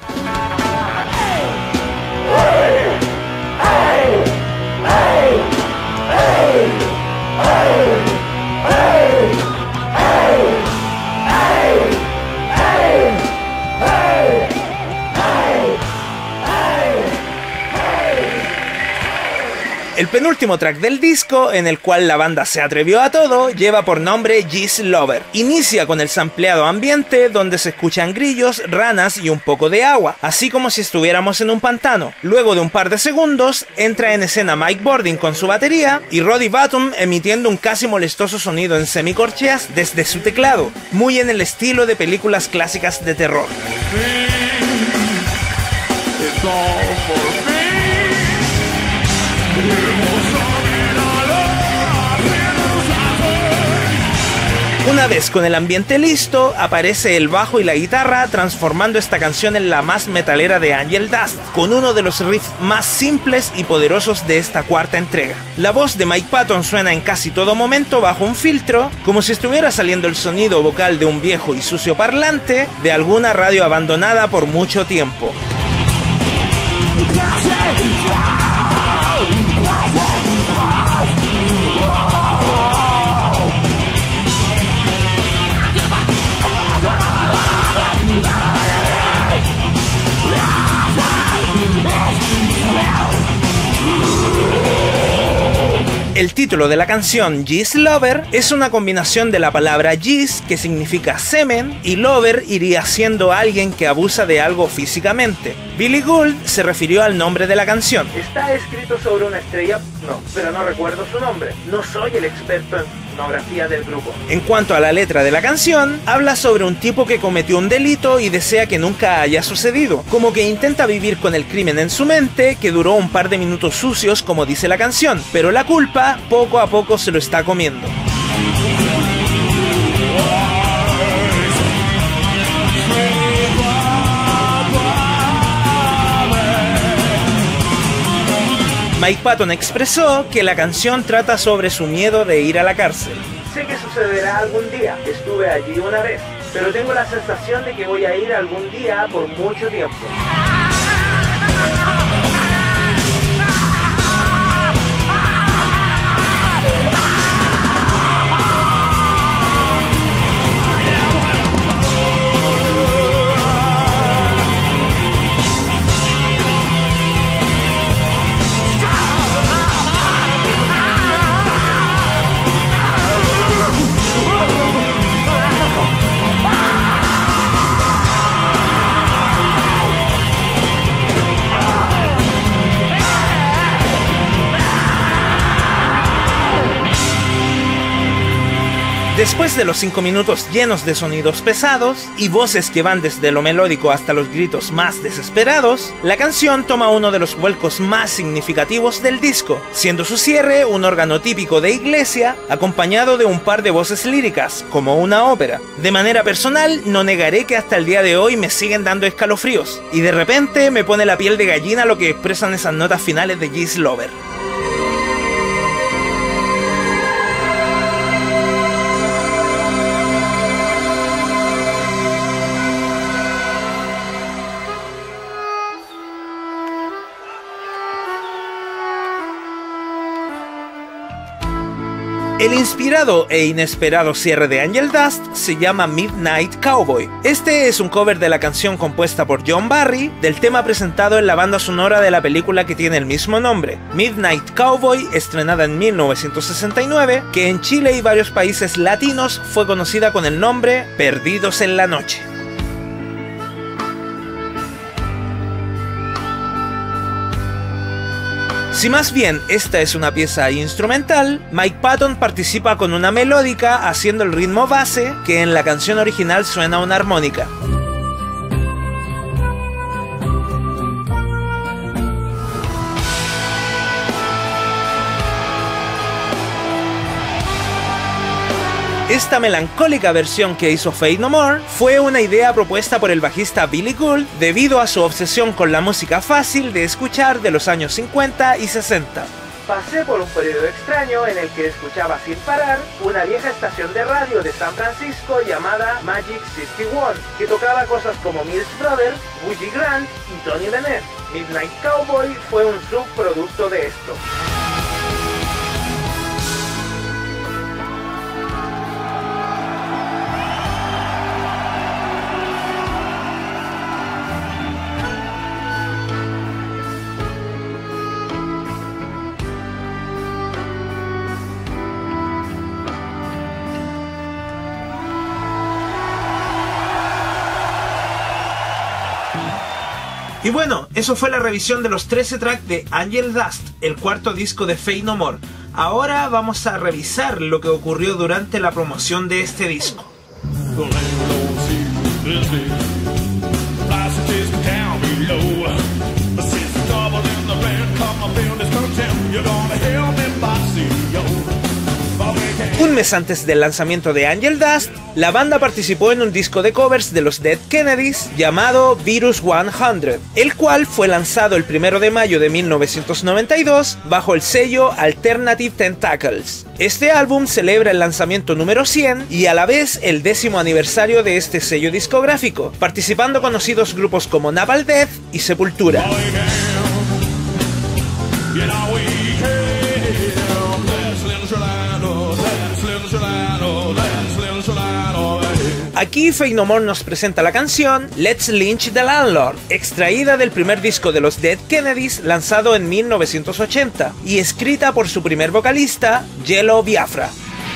El penúltimo track del disco, en el cual la banda se atrevió a todo, lleva por nombre Jeez Lover. Inicia con el sampleado ambiente, donde se escuchan grillos, ranas y un poco de agua, así como si estuviéramos en un pantano. Luego de un par de segundos, entra en escena Mike Bordin con su batería y Roddy Bottum emitiendo un casi molestoso sonido en semicorcheas desde su teclado, muy en el estilo de películas clásicas de terror. Una vez con el ambiente listo, aparece el bajo y la guitarra, transformando esta canción en la más metalera de Angel Dust, con uno de los riffs más simples y poderosos de esta cuarta entrega. La voz de Mike Patton suena en casi todo momento bajo un filtro, como si estuviera saliendo el sonido vocal de un viejo y sucio parlante de alguna radio abandonada por mucho tiempo. El título de la canción, Jeez Lover, es una combinación de la palabra Jeez, que significa semen, y Lover iría siendo alguien que abusa de algo físicamente. Billy Gould se refirió al nombre de la canción. Está escrito sobre una estrella, no, pero no recuerdo su nombre. No soy el experto en etnografía del grupo. En cuanto a la letra de la canción, habla sobre un tipo que cometió un delito y desea que nunca haya sucedido, como que intenta vivir con el crimen en su mente, que duró un par de minutos sucios, como dice la canción, pero la culpa poco a poco se lo está comiendo. Mike Patton expresó que la canción trata sobre su miedo de ir a la cárcel. Sé que sucederá algún día, estuve allí una vez, pero tengo la sensación de que voy a ir algún día por mucho tiempo. Después de los cinco minutos llenos de sonidos pesados y voces que van desde lo melódico hasta los gritos más desesperados, la canción toma uno de los vuelcos más significativos del disco, siendo su cierre un órgano típico de iglesia acompañado de un par de voces líricas, como una ópera. De manera personal, no negaré que hasta el día de hoy me siguen dando escalofríos, y de repente me pone la piel de gallina lo que expresan esas notas finales de Jeez Lover. El inspirado e inesperado cierre de Angel Dust se llama Midnight Cowboy. Este es un cover de la canción compuesta por John Barry del tema presentado en la banda sonora de la película que tiene el mismo nombre, Midnight Cowboy, estrenada en mil novecientos sesenta y nueve, que en Chile y varios países latinos fue conocida con el nombre Perdidos en la Noche. Si más bien esta es una pieza instrumental, Mike Patton participa con una melódica haciendo el ritmo base que en la canción original suena una armónica. Esta melancólica versión que hizo Faith No More fue una idea propuesta por el bajista Billy Gould debido a su obsesión con la música fácil de escuchar de los años cincuenta y sesenta. Pasé por un periodo extraño en el que escuchaba sin parar una vieja estación de radio de San Francisco llamada Magic sesenta y uno, que tocaba cosas como Mills Brothers, Woogie Grant y Tony Bennett. Midnight Cowboy fue un subproducto de esto. Y bueno, eso fue la revisión de los trece tracks de Angel Dust, el cuarto disco de Faith No More. Ahora vamos a revisar lo que ocurrió durante la promoción de este disco. Un mes antes del lanzamiento de Angel Dust, la banda participó en un disco de covers de los Dead Kennedys llamado Virus cien, el cual fue lanzado el primero de mayo de mil novecientos noventa y dos bajo el sello Alternative Tentacles. Este álbum celebra el lanzamiento número cien y a la vez el décimo aniversario de este sello discográfico, participando conocidos grupos como Napalm Death y Sepultura. Aquí Faith No More nos presenta la canción Let's Lynch the Landlord, extraída del primer disco de los Dead Kennedys lanzado en mil novecientos ochenta y escrita por su primer vocalista, Jello Biafra.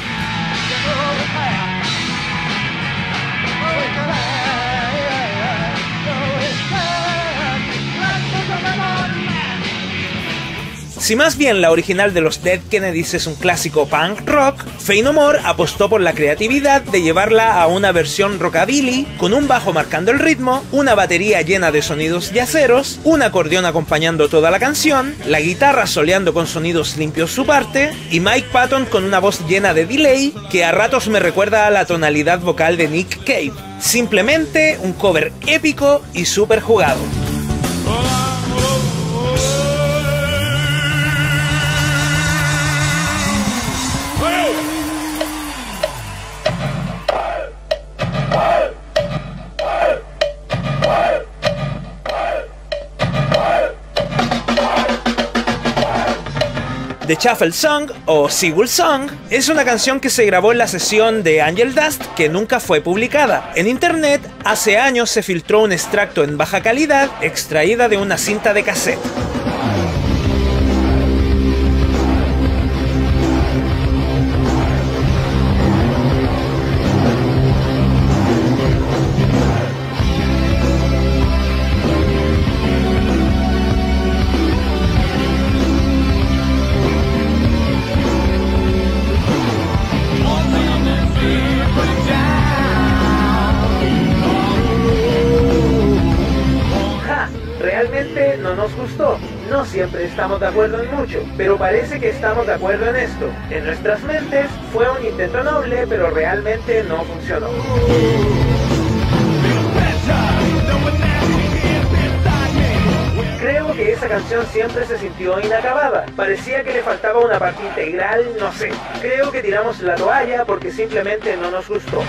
Si más bien la original de los Dead Kennedys es un clásico punk rock, Faith No More apostó por la creatividad de llevarla a una versión rockabilly, con un bajo marcando el ritmo, una batería llena de sonidos yaceros, un acordeón acompañando toda la canción, la guitarra soleando con sonidos limpios su parte, y Mike Patton con una voz llena de delay que a ratos me recuerda a la tonalidad vocal de Nick Cave. Simplemente un cover épico y súper jugado. The Shuffle Song, o Seagull Song, es una canción que se grabó en la sesión de Angel Dust que nunca fue publicada. En internet, hace años se filtró un extracto en baja calidad extraída de una cinta de cassette. No nos gustó, no siempre estamos de acuerdo en mucho, pero parece que estamos de acuerdo en esto. En nuestras mentes fue un intento noble, pero realmente no funcionó. Creo que esa canción siempre se sintió inacabada, parecía que le faltaba una parte integral, no sé. Creo que tiramos la toalla porque simplemente no nos gustó.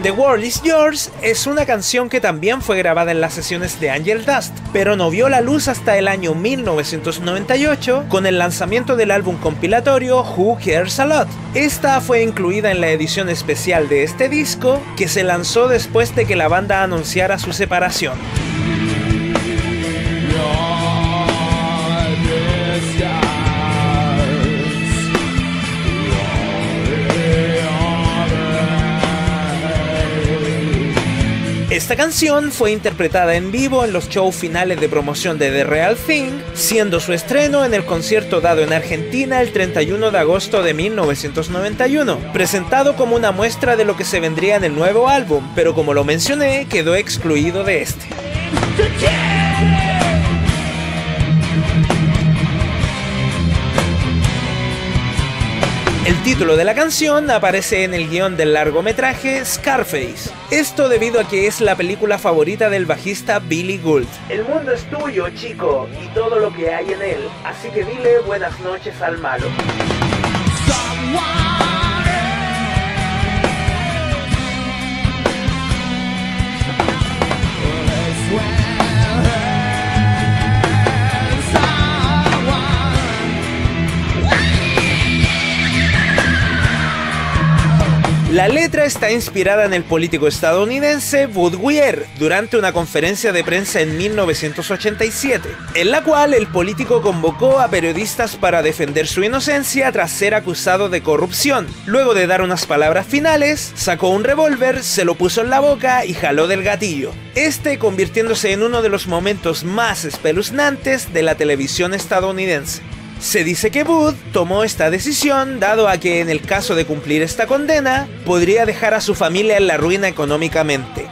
The World Is Yours es una canción que también fue grabada en las sesiones de Angel Dust, pero no vio la luz hasta el año mil novecientos noventa y ocho con el lanzamiento del álbum compilatorio Who Cares A Lot. Esta fue incluida en la edición especial de este disco, que se lanzó después de que la banda anunciara su separación. Esta canción fue interpretada en vivo en los shows finales de promoción de The Real Thing, siendo su estreno en el concierto dado en Argentina el treinta y uno de agosto de mil novecientos noventa y uno, presentado como una muestra de lo que se vendría en el nuevo álbum, pero como lo mencioné, quedó excluido de este. El título de la canción aparece en el guión del largometraje Scarface. Esto debido a que es la película favorita del bajista Billy Gould. El mundo es tuyo, chico, y todo lo que hay en él, así que dile buenas noches al malo. La letra está inspirada en el político estadounidense Bud Weir durante una conferencia de prensa en mil novecientos ochenta y siete, en la cual el político convocó a periodistas para defender su inocencia tras ser acusado de corrupción. Luego de dar unas palabras finales, sacó un revólver, se lo puso en la boca y jaló del gatillo, este convirtiéndose en uno de los momentos más espeluznantes de la televisión estadounidense. Se dice que Bud tomó esta decisión dado a que en el caso de cumplir esta condena, podría dejar a su familia en la ruina económicamente.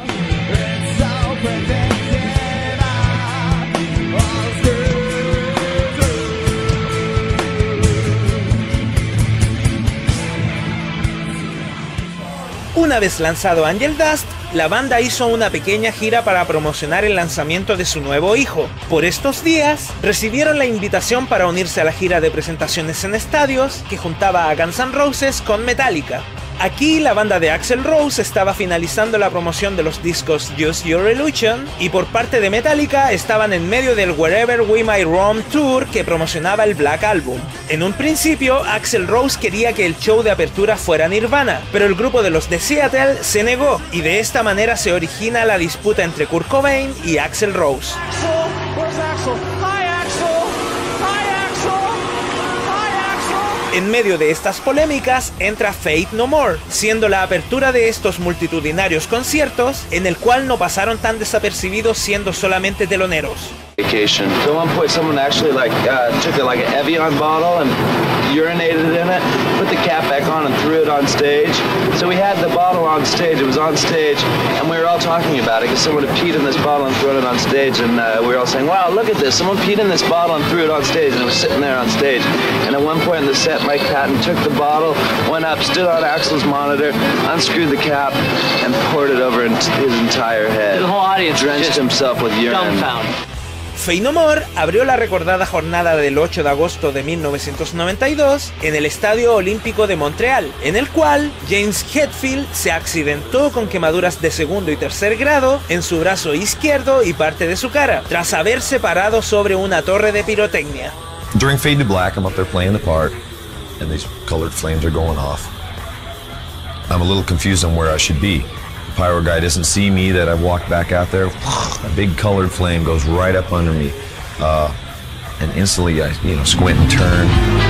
Una vez lanzado Angel Dust, la banda hizo una pequeña gira para promocionar el lanzamiento de su nuevo hijo. Por estos días, recibieron la invitación para unirse a la gira de presentaciones en estadios que juntaba a Guns N' Roses con Metallica. Aquí la banda de Axl Rose estaba finalizando la promoción de los discos Use Your Illusion y por parte de Metallica estaban en medio del Wherever We Might Roam Tour que promocionaba el Black Album. En un principio, Axl Rose quería que el show de apertura fuera Nirvana, pero el grupo de los de Seattle se negó y de esta manera se origina la disputa entre Kurt Cobain y Axl Rose. En medio de estas polémicas entra Faith No More, siendo la apertura de estos multitudinarios conciertos en el cual no pasaron tan desapercibidos siendo solamente teloneros. Vacation. So at one point someone actually like uh, took a, like an Evian bottle and urinated in it, put the cap back on and threw it on stage. So we had the bottle on stage, it was on stage, and we were all talking about it because someone had peed in this bottle and thrown it on stage, and uh, we were all saying, wow, look at this, someone peed in this bottle and threw it on stage, and it was sitting there on stage. And at one point in the set, Mike Patton took the bottle, went up, stood on Axl's monitor, unscrewed the cap, and poured it over his entire head. The whole audience drenched himself with urine. Dumbfounded. Faith No More abrió la recordada jornada del ocho de agosto de mil novecientos noventa y dos en el Estadio Olímpico de Montreal, en el cual James Hetfield se accidentó con quemaduras de segundo y tercer grado en su brazo izquierdo y parte de su cara, tras haberse parado sobre una torre de pirotecnia. During Fade to Black, I'm up there playing the part, and these colored flames are going off. I'm a little confused on where I should be. The pyro guy doesn't see me that I've walked back out there. A big colored flame goes right up under me. Uh, and instantly I, you know, squint and turn.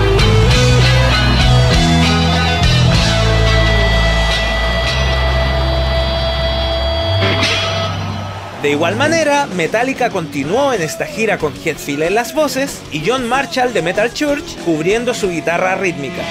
De igual manera, Metallica continuó en esta gira con Hetfield en las voces y John Marshall de Metal Church cubriendo su guitarra rítmica.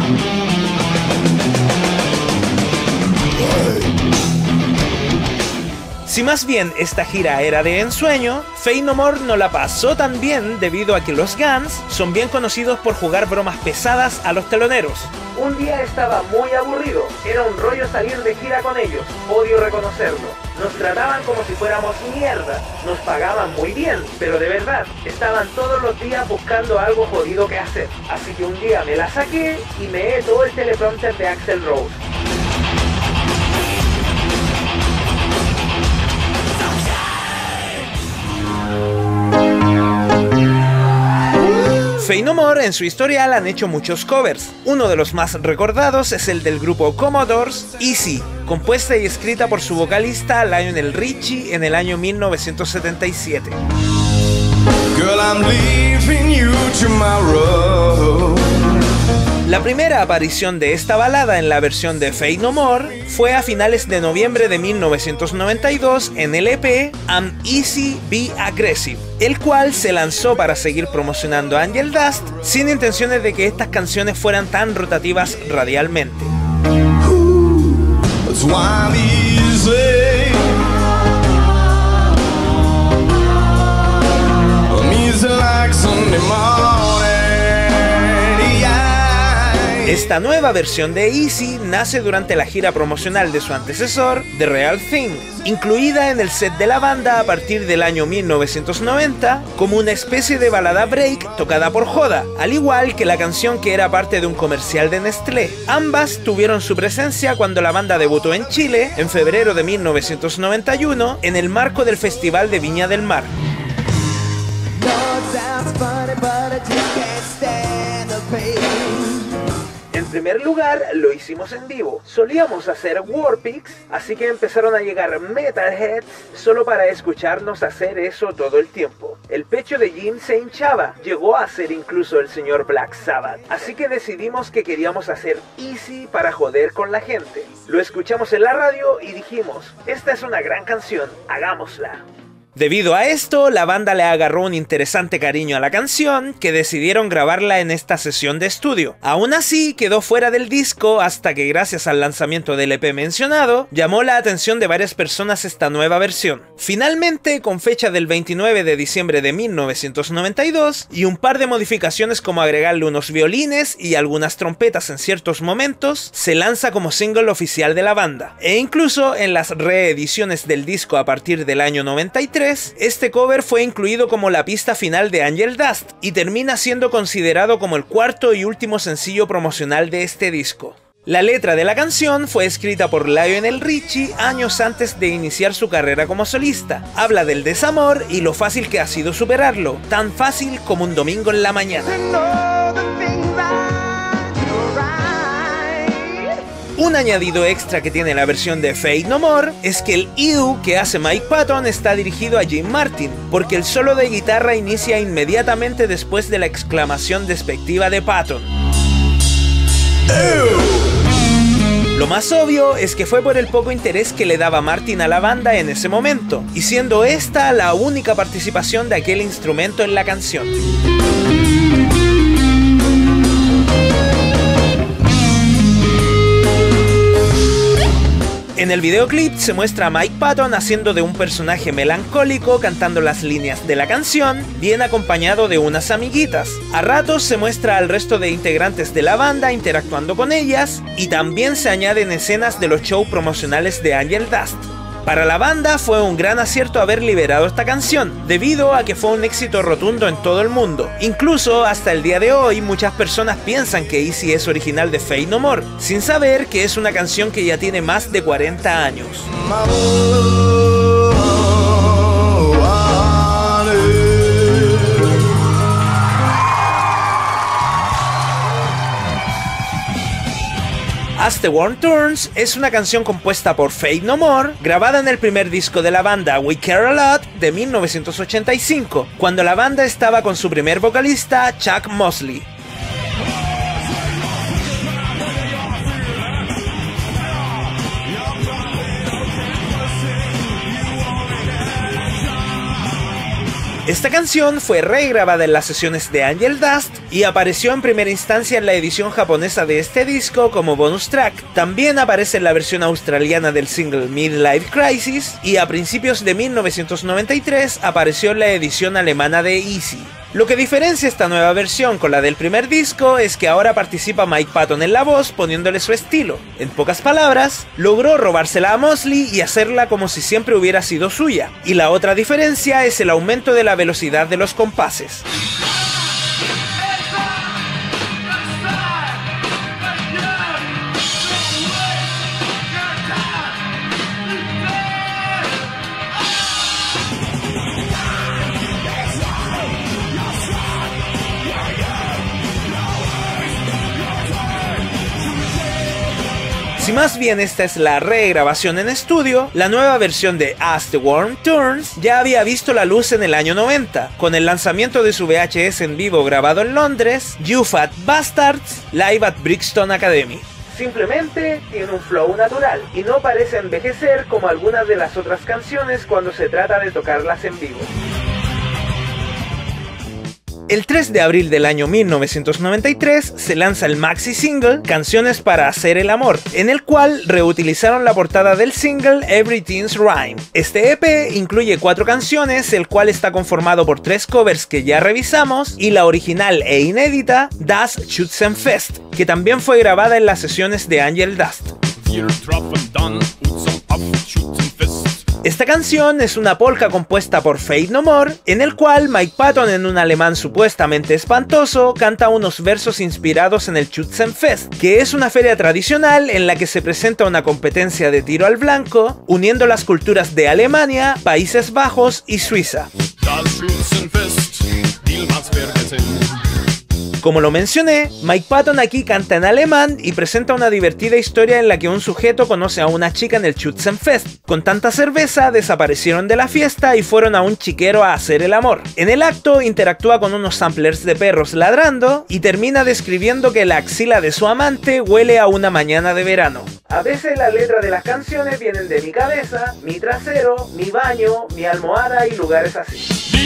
Si más bien esta gira era de ensueño, Faith No More no la pasó tan bien debido a que los Guns son bien conocidos por jugar bromas pesadas a los teloneros. Un día estaba muy aburrido, era un rollo salir de gira con ellos, odio reconocerlo. Nos trataban como si fuéramos mierda, nos pagaban muy bien, pero de verdad, estaban todos los días buscando algo jodido que hacer. Así que un día me la saqué y me todo el teleprompter de Axl Rose. Faith No More en su historial han hecho muchos covers. Uno de los más recordados es el del grupo Commodores, Easy, compuesta y escrita por su vocalista Lionel Richie en el año mil novecientos setenta y siete. Girl, I'm leaving you tomorrow. La primera aparición de esta balada en la versión de Faith No More fue a finales de noviembre de mil novecientos noventa y dos en el E P I'm Easy Be Aggressive, el cual se lanzó para seguir promocionando Angel Dust sin intenciones de que estas canciones fueran tan rotativas radialmente. That's why I'm easy. I'm easy like Sunday morning. Esta nueva versión de Easy nace durante la gira promocional de su antecesor, The Real Thing, incluida en el set de la banda a partir del año mil novecientos noventa como una especie de balada break tocada por Joda, al igual que la canción que era parte de un comercial de Nestlé. Ambas tuvieron su presencia cuando la banda debutó en Chile en febrero de mil novecientos noventa y uno en el marco del Festival de Viña del Mar. En primer lugar, lo hicimos en vivo. Solíamos hacer Warpix, así que empezaron a llegar metalheads solo para escucharnos hacer eso todo el tiempo. El pecho de Jim se hinchaba, llegó a ser incluso el señor Black Sabbath. Así que decidimos que queríamos hacer Easy para joder con la gente. Lo escuchamos en la radio y dijimos, esta es una gran canción, hagámosla. Debido a esto, la banda le agarró un interesante cariño a la canción, que decidieron grabarla en esta sesión de estudio. Aún así, quedó fuera del disco hasta que, gracias al lanzamiento del E P mencionado, llamó la atención de varias personas esta nueva versión. Finalmente, con fecha del veintinueve de diciembre de mil novecientos noventa y dos, y un par de modificaciones como agregarle unos violines y algunas trompetas en ciertos momentos, se lanza como single oficial de la banda. E incluso en las reediciones del disco a partir del año noventa y tres, este cover fue incluido como la pista final de Angel Dust y termina siendo considerado como el cuarto y último sencillo promocional de este disco. La letra de la canción fue escrita por Lionel Richie años antes de iniciar su carrera como solista. Habla del desamor y lo fácil que ha sido superarlo, tan fácil como un domingo en la mañana. Un añadido extra que tiene la versión de Faith No More es que el Ew que hace Mike Patton está dirigido a Jim Martin, porque el solo de guitarra inicia inmediatamente después de la exclamación despectiva de Patton. Ew. Lo más obvio es que fue por el poco interés que le daba Martin a la banda en ese momento, y siendo esta la única participación de aquel instrumento en la canción. En el videoclip se muestra a Mike Patton haciendo de un personaje melancólico cantando las líneas de la canción, bien acompañado de unas amiguitas. A ratos se muestra al resto de integrantes de la banda interactuando con ellas, y también se añaden escenas de los shows promocionales de Angel Dust. Para la banda fue un gran acierto haber liberado esta canción, debido a que fue un éxito rotundo en todo el mundo. Incluso hasta el día de hoy muchas personas piensan que Easy es original de Faith No More, sin saber que es una canción que ya tiene más de cuarenta años. As the World Turns es una canción compuesta por Faith No More, grabada en el primer disco de la banda We Care A Lot de mil novecientos ochenta y cinco, cuando la banda estaba con su primer vocalista Chuck Mosley. Esta canción fue regrabada en las sesiones de Angel Dust y apareció en primera instancia en la edición japonesa de este disco como bonus track. También aparece en la versión australiana del single Midlife Crisis, y a principios de mil novecientos noventa y tres apareció en la edición alemana de Easy. Lo que diferencia esta nueva versión con la del primer disco es que ahora participa Mike Patton en la voz poniéndole su estilo. En pocas palabras, logró robársela a Mosley y hacerla como si siempre hubiera sido suya. Y la otra diferencia es el aumento de la velocidad de los compases. Si más bien esta es la regrabación en estudio, la nueva versión de As the Worm Turns ya había visto la luz en el año noventa, con el lanzamiento de su V H S en vivo grabado en Londres, You Fat Bastards, Live at Brixton Academy. Simplemente tiene un flow natural y no parece envejecer como algunas de las otras canciones cuando se trata de tocarlas en vivo. El tres de abril del año mil novecientos noventa y tres se lanza el maxi single Canciones para hacer el amor, en el cual reutilizaron la portada del single Everything's Rhyme. Este E P incluye cuatro canciones, el cual está conformado por tres covers que ya revisamos y la original e inédita Das Schützenfest, que también fue grabada en las sesiones de Angel Dust. Esta canción es una polka compuesta por Faith No More, en el cual Mike Patton, en un alemán supuestamente espantoso, canta unos versos inspirados en el Schützenfest, que es una feria tradicional en la que se presenta una competencia de tiro al blanco, uniendo las culturas de Alemania, Países Bajos y Suiza. Como lo mencioné, Mike Patton aquí canta en alemán y presenta una divertida historia en la que un sujeto conoce a una chica en el Schützenfest. Con tanta cerveza desaparecieron de la fiesta y fueron a un chiquero a hacer el amor. En el acto interactúa con unos samplers de perros ladrando y termina describiendo que la axila de su amante huele a una mañana de verano. A veces las letras de las canciones vienen de mi cabeza, mi trasero, mi baño, mi almohada y lugares así.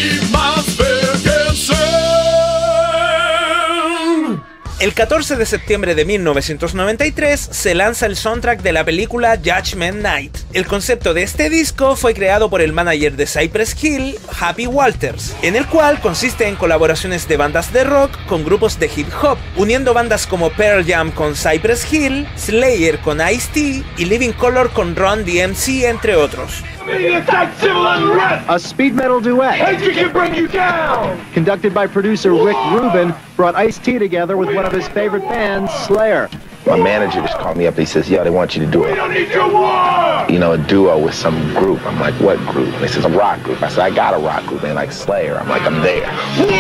El catorce de septiembre de mil novecientos noventa y tres se lanza el soundtrack de la película Judgment Night. El concepto de este disco fue creado por el manager de Cypress Hill, Happy Walters, en el cual consiste en colaboraciones de bandas de rock con grupos de hip hop, uniendo bandas como Pearl Jam con Cypress Hill, Slayer con Ice-T y Living Colour con Run D M C, entre otros. A speed metal duet conducted by producer Rick Rubin brought Ice-T together with one of his favorite bands, Slayer. My manager just called me up and he says, yo, they want you to do it. You know, a duo with some group. I'm like, what group? And he says, a rock group. I said, I got a rock group. And like Slayer. I'm like, I'm there.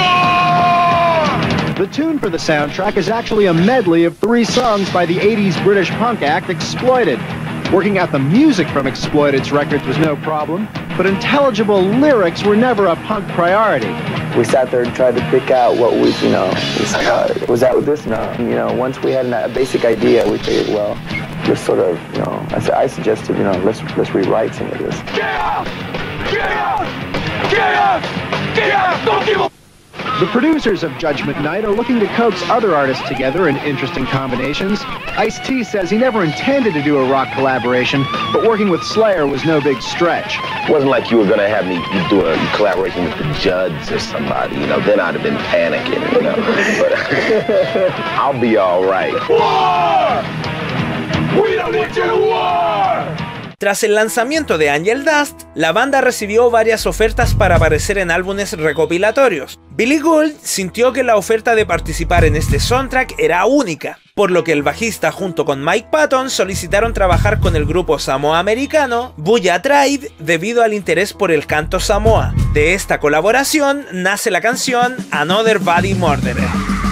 The tune for the soundtrack is actually a medley of three songs by the eighties British punk act Exploited. Working out the music from Exploited's records was no problem, but intelligible lyrics were never a punk priority. We sat there and tried to pick out what we, you know, was, uh, was that with this? No. You know, once we had a basic idea, we figured, well, just sort of, you know, I, I suggested, you know, let's let's rewrite some of this. Get out! Get out! Get out! Get out! Don't give a... The producers of Judgment Night are looking to coax other artists together in interesting combinations. Ice-T says he never intended to do a rock collaboration, but working with Slayer was no big stretch. It wasn't like you were gonna have me do a collaboration with the Judds or somebody, you know, then I'd have been panicking, you know. But I'll be all right. War! We don't need you to war! Tras el lanzamiento de Angel Dust, la banda recibió varias ofertas para aparecer en álbumes recopilatorios. Billy Gould sintió que la oferta de participar en este soundtrack era única, por lo que el bajista junto con Mike Patton solicitaron trabajar con el grupo samoa-americano Booyah Tribe debido al interés por el canto samoa. De esta colaboración nace la canción Another Body Murderer.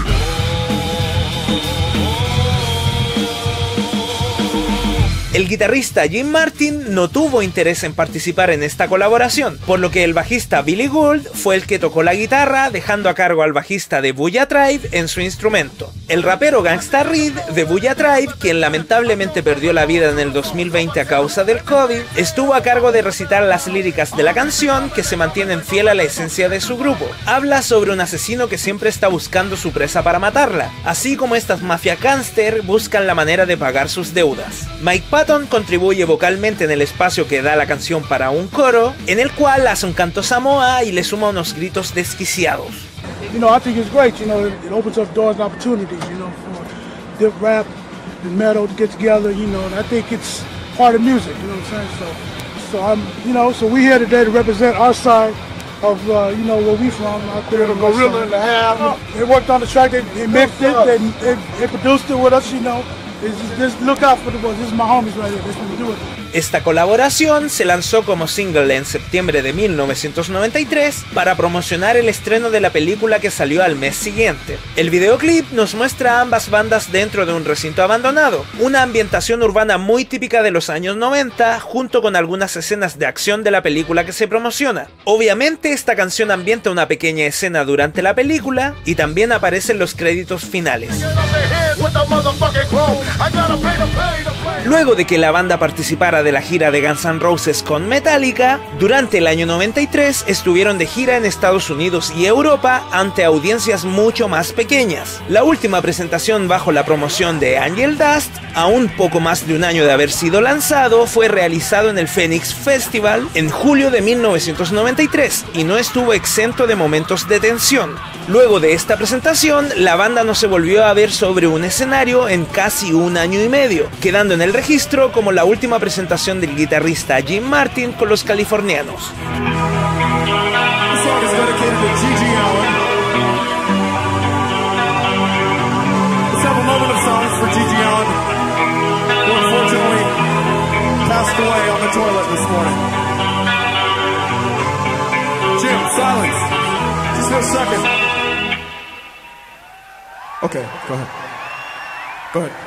El guitarrista Jim Martin no tuvo interés en participar en esta colaboración, por lo que el bajista Billy Gould fue el que tocó la guitarra, dejando a cargo al bajista de Booyah Tribe en su instrumento. El rapero Gangsta Reed de Booyah Tribe, quien lamentablemente perdió la vida en el dos mil veinte a causa del COVID, estuvo a cargo de recitar las líricas de la canción, que se mantienen fiel a la esencia de su grupo. Habla sobre un asesino que siempre está buscando su presa para matarla, así como estas mafias gangster buscan la manera de pagar sus deudas. Mike Patton contribuye vocalmente en el espacio que da la canción para un coro, en el cual hace un canto samoa y le suma unos gritos desquiciados. You know, I think it's great, you know, it, it opens up doors and opportunities, you know, for dip rap and metal to get together, you know, and I think it's part of music, you know what I'm saying? So, so I'm, you know, so we're here today to represent our side of, uh, you know, where we from, out there. The Gorilla and the Half. They worked on the track, they, they mixed it, they, they, they produced it with us, you know. Just, just look out for the boys. This is my homies right here. They're gonna do it. Esta colaboración se lanzó como single en septiembre de mil novecientos noventa y tres para promocionar el estreno de la película que salió al mes siguiente. El videoclip nos muestra a ambas bandas dentro de un recinto abandonado, una ambientación urbana muy típica de los años noventa, junto con algunas escenas de acción de la película que se promociona. Obviamente esta canción ambienta una pequeña escena durante la película y también aparece en los créditos finales. Luego de que la banda participara de la gira de Guns N' Roses con Metallica, durante el año noventa y tres estuvieron de gira en Estados Unidos y Europa ante audiencias mucho más pequeñas. La última presentación bajo la promoción de Angel Dust, a un poco más de un año de haber sido lanzado, fue realizado en el Phoenix Festival en julio de mil novecientos noventa y tres y no estuvo exento de momentos de tensión. Luego de esta presentación, la banda no se volvió a ver sobre un escenario en casi un año y medio, quedando en el registro como la última presentación del guitarrista Jim Martin con los californianos. Okay, go ahead. Go ahead.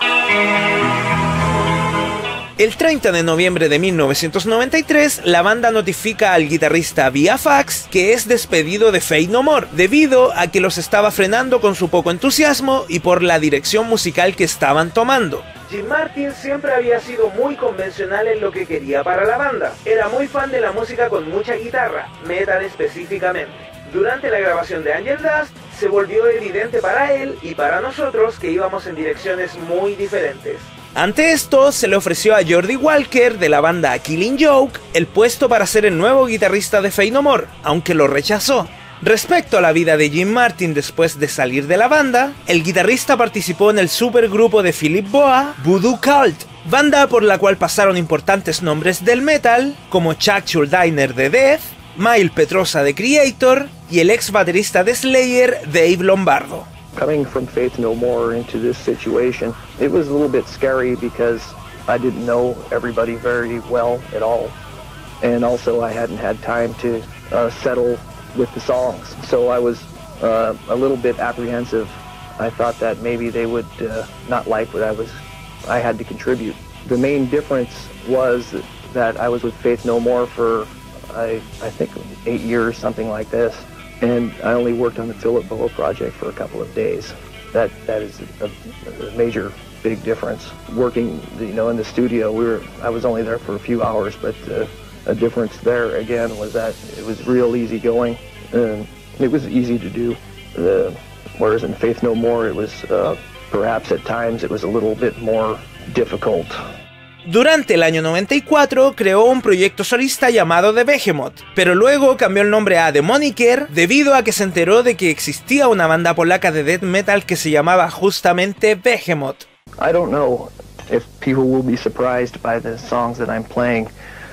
El treinta de noviembre de mil novecientos noventa y tres, la banda notifica al guitarrista vía fax que es despedido de Faith No More, debido a que los estaba frenando con su poco entusiasmo y por la dirección musical que estaban tomando. Jim Martin siempre había sido muy convencional en lo que quería para la banda. Era muy fan de la música con mucha guitarra, metal específicamente. Durante la grabación de Angel Dust, se volvió evidente para él y para nosotros que íbamos en direcciones muy diferentes. Ante esto, se le ofreció a Geordie Walker de la banda Killing Joke el puesto para ser el nuevo guitarrista de Faith No More, aunque lo rechazó. Respecto a la vida de Jim Martin después de salir de la banda, el guitarrista participó en el supergrupo de Philip Boa, Voodoo Cult, banda por la cual pasaron importantes nombres del metal, como Chuck Schuldiner de Death, Mile Petrosa de Creator y el ex baterista de Slayer, Dave Lombardo. Coming from Faith No More into this situation, it was a little bit scary because I didn't know everybody very well at all. And also I hadn't had time to uh, settle with the songs. So I was uh, a little bit apprehensive. I thought that maybe they would uh, not like what I was, I had to contribute. The main difference was that I was with Faith No More for, I, I think, eight years, something like this. And I only worked on the Philip Boa project for a couple of days. That that is a, a major, big difference. Working, you know, in the studio, we were. I was only there for a few hours, but uh, a difference there again was that it was real easy going, and it was easy to do. Uh, whereas in Faith No More, it was uh, perhaps at times it was a little bit more difficult. Durante el año noventa y cuatro creó un proyecto solista llamado The Behemoth, pero luego cambió el nombre a The Moniker debido a que se enteró de que existía una banda polaca de death metal que se llamaba justamente Behemoth. I don't know if people will be surprised by the songs that I'm playing.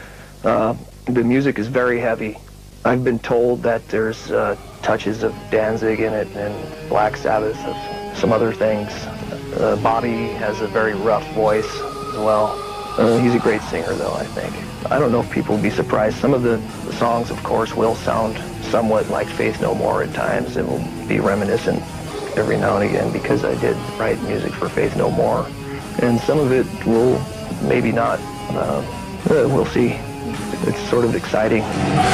Uh, the music is very heavy. I've been told that there's uh, touches of Danzig in it and Black Sabbath, of some other things. Uh, Bobby has a very rough voice as well. Uh, he's a great singer, though, I think. I don't know if people will be surprised. Some of the, the songs, of course, will sound somewhat like Faith No More at times. It will be reminiscent every now and again because I did write music for Faith No More. And some of it will maybe not. Uh, uh, we'll see. It's sort of exciting.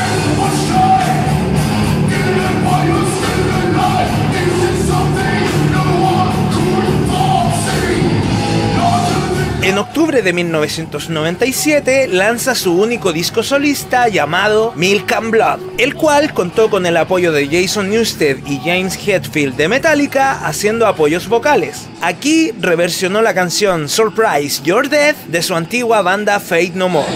En octubre de mil novecientos noventa y siete lanza su único disco solista llamado Milk and Blood, el cual contó con el apoyo de Jason Newsted y James Hetfield de Metallica haciendo apoyos vocales. Aquí reversionó la canción Surprise You're Dead de su antigua banda Faith No More.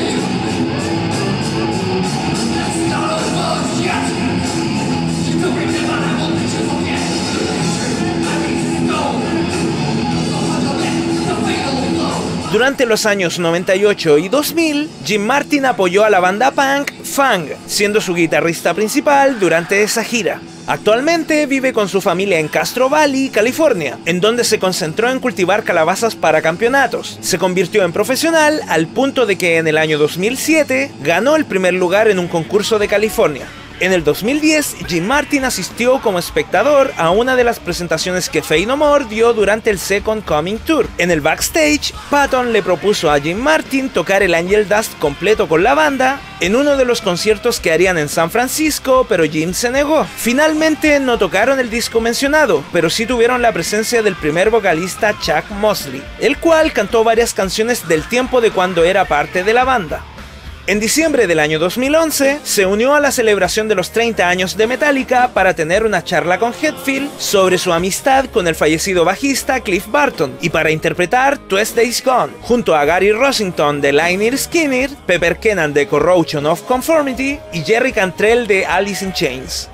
Durante los años noventa y ocho y dos mil, Jim Martin apoyó a la banda punk Fang, siendo su guitarrista principal durante esa gira. Actualmente vive con su familia en Castro Valley, California, en donde se concentró en cultivar calabazas para campeonatos. Se convirtió en profesional al punto de que en el año dos mil siete ganó el primer lugar en un concurso de California. En el dos mil diez, Jim Martin asistió como espectador a una de las presentaciones que Faith No More dio durante el Second Coming Tour. En el backstage, Patton le propuso a Jim Martin tocar el Angel Dust completo con la banda en uno de los conciertos que harían en San Francisco, pero Jim se negó. Finalmente no tocaron el disco mencionado, pero sí tuvieron la presencia del primer vocalista Chuck Mosley, el cual cantó varias canciones del tiempo de cuando era parte de la banda. En diciembre del año dos mil once, se unió a la celebración de los treinta años de Metallica para tener una charla con Hetfield sobre su amistad con el fallecido bajista Cliff Burton y para interpretar Tuesday's Gone, junto a Gary Rossington de Lynyrd Skynyrd, Pepper Keenan de Corrosion of Conformity y Jerry Cantrell de Alice in Chains.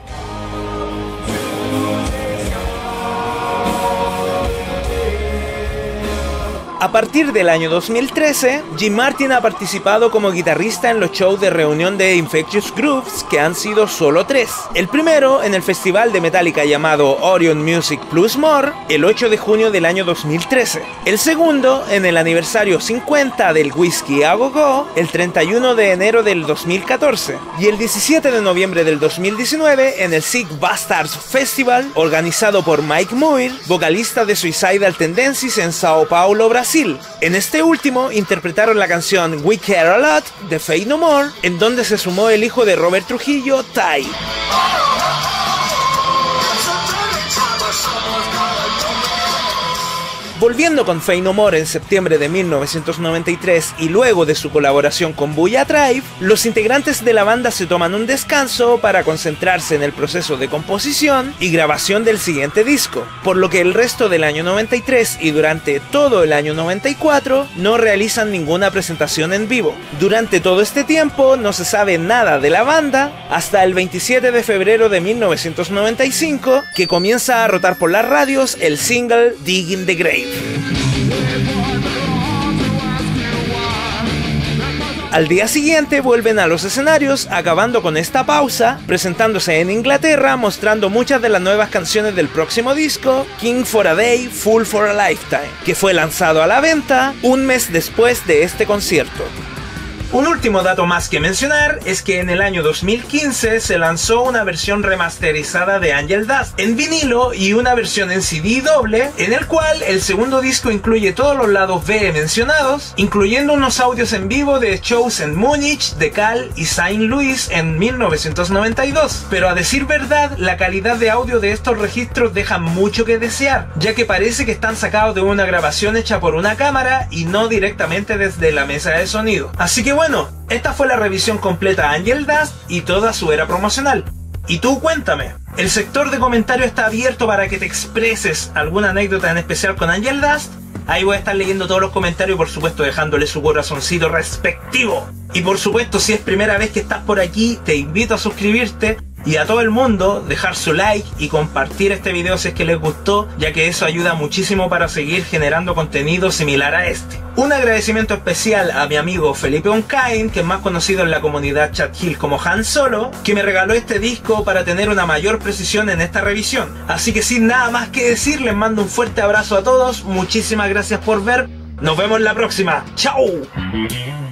A partir del año dos mil trece, Jim Martin ha participado como guitarrista en los shows de reunión de Infectious Grooves, que han sido solo tres. El primero en el festival de Metallica llamado Orion Music Plus More, el ocho de junio del año dos mil trece. El segundo en el aniversario cincuenta del Whiskey A Go Go, el treinta y uno de enero del dos mil catorce. Y el diecisiete de noviembre del dos mil diecinueve en el Sick Bastards Festival, organizado por Mike Muir, vocalista de Suicidal Tendencies en Sao Paulo, Brasil. En este último interpretaron la canción We Care A Lot de Faith No More, en donde se sumó el hijo de Robert Trujillo, Ty. Volviendo con Faith No More en septiembre de mil novecientos noventa y tres y luego de su colaboración con Booyah Tribe, los integrantes de la banda se toman un descanso para concentrarse en el proceso de composición y grabación del siguiente disco, por lo que el resto del año noventa y tres y durante todo el año noventa y cuatro no realizan ninguna presentación en vivo. Durante todo este tiempo no se sabe nada de la banda hasta el veintisiete de febrero de mil novecientos noventa y cinco, que comienza a rotar por las radios el single Digging the Grave. Al día siguiente vuelven a los escenarios, acabando con esta pausa, presentándose en Inglaterra, mostrando muchas de las nuevas canciones del próximo disco, King for a Day, Fool for a Lifetime, que fue lanzado a la venta un mes después de este concierto. Un último dato más que mencionar es que en el año dos mil quince se lanzó una versión remasterizada de Angel Dust en vinilo y una versión en C D doble, en el cual el segundo disco incluye todos los lados B mencionados, incluyendo unos audios en vivo de shows en Múnich, de Cal y Saint Louis en mil novecientos noventa y dos. Pero a decir verdad, la calidad de audio de estos registros deja mucho que desear, ya que parece que están sacados de una grabación hecha por una cámara y no directamente desde la mesa de sonido. Así que bueno, esta fue la revisión completa a Angel Dust y toda su era promocional. Y tú cuéntame, el sector de comentarios está abierto para que te expreses alguna anécdota en especial con Angel Dust. Ahí voy a estar leyendo todos los comentarios y por supuesto dejándole su corazoncito respectivo. Y por supuesto, si es primera vez que estás por aquí, te invito a suscribirte y a todo el mundo dejar su like y compartir este video si es que les gustó, ya que eso ayuda muchísimo para seguir generando contenido similar a este. Un agradecimiento especial a mi amigo Felipe Oncain, que es más conocido en la comunidad Chat Hill como Han Solo, que me regaló este disco para tener una mayor precisión en esta revisión. Así que sin nada más que decir, les mando un fuerte abrazo a todos, muchísimas gracias por ver, nos vemos en la próxima, ¡chao!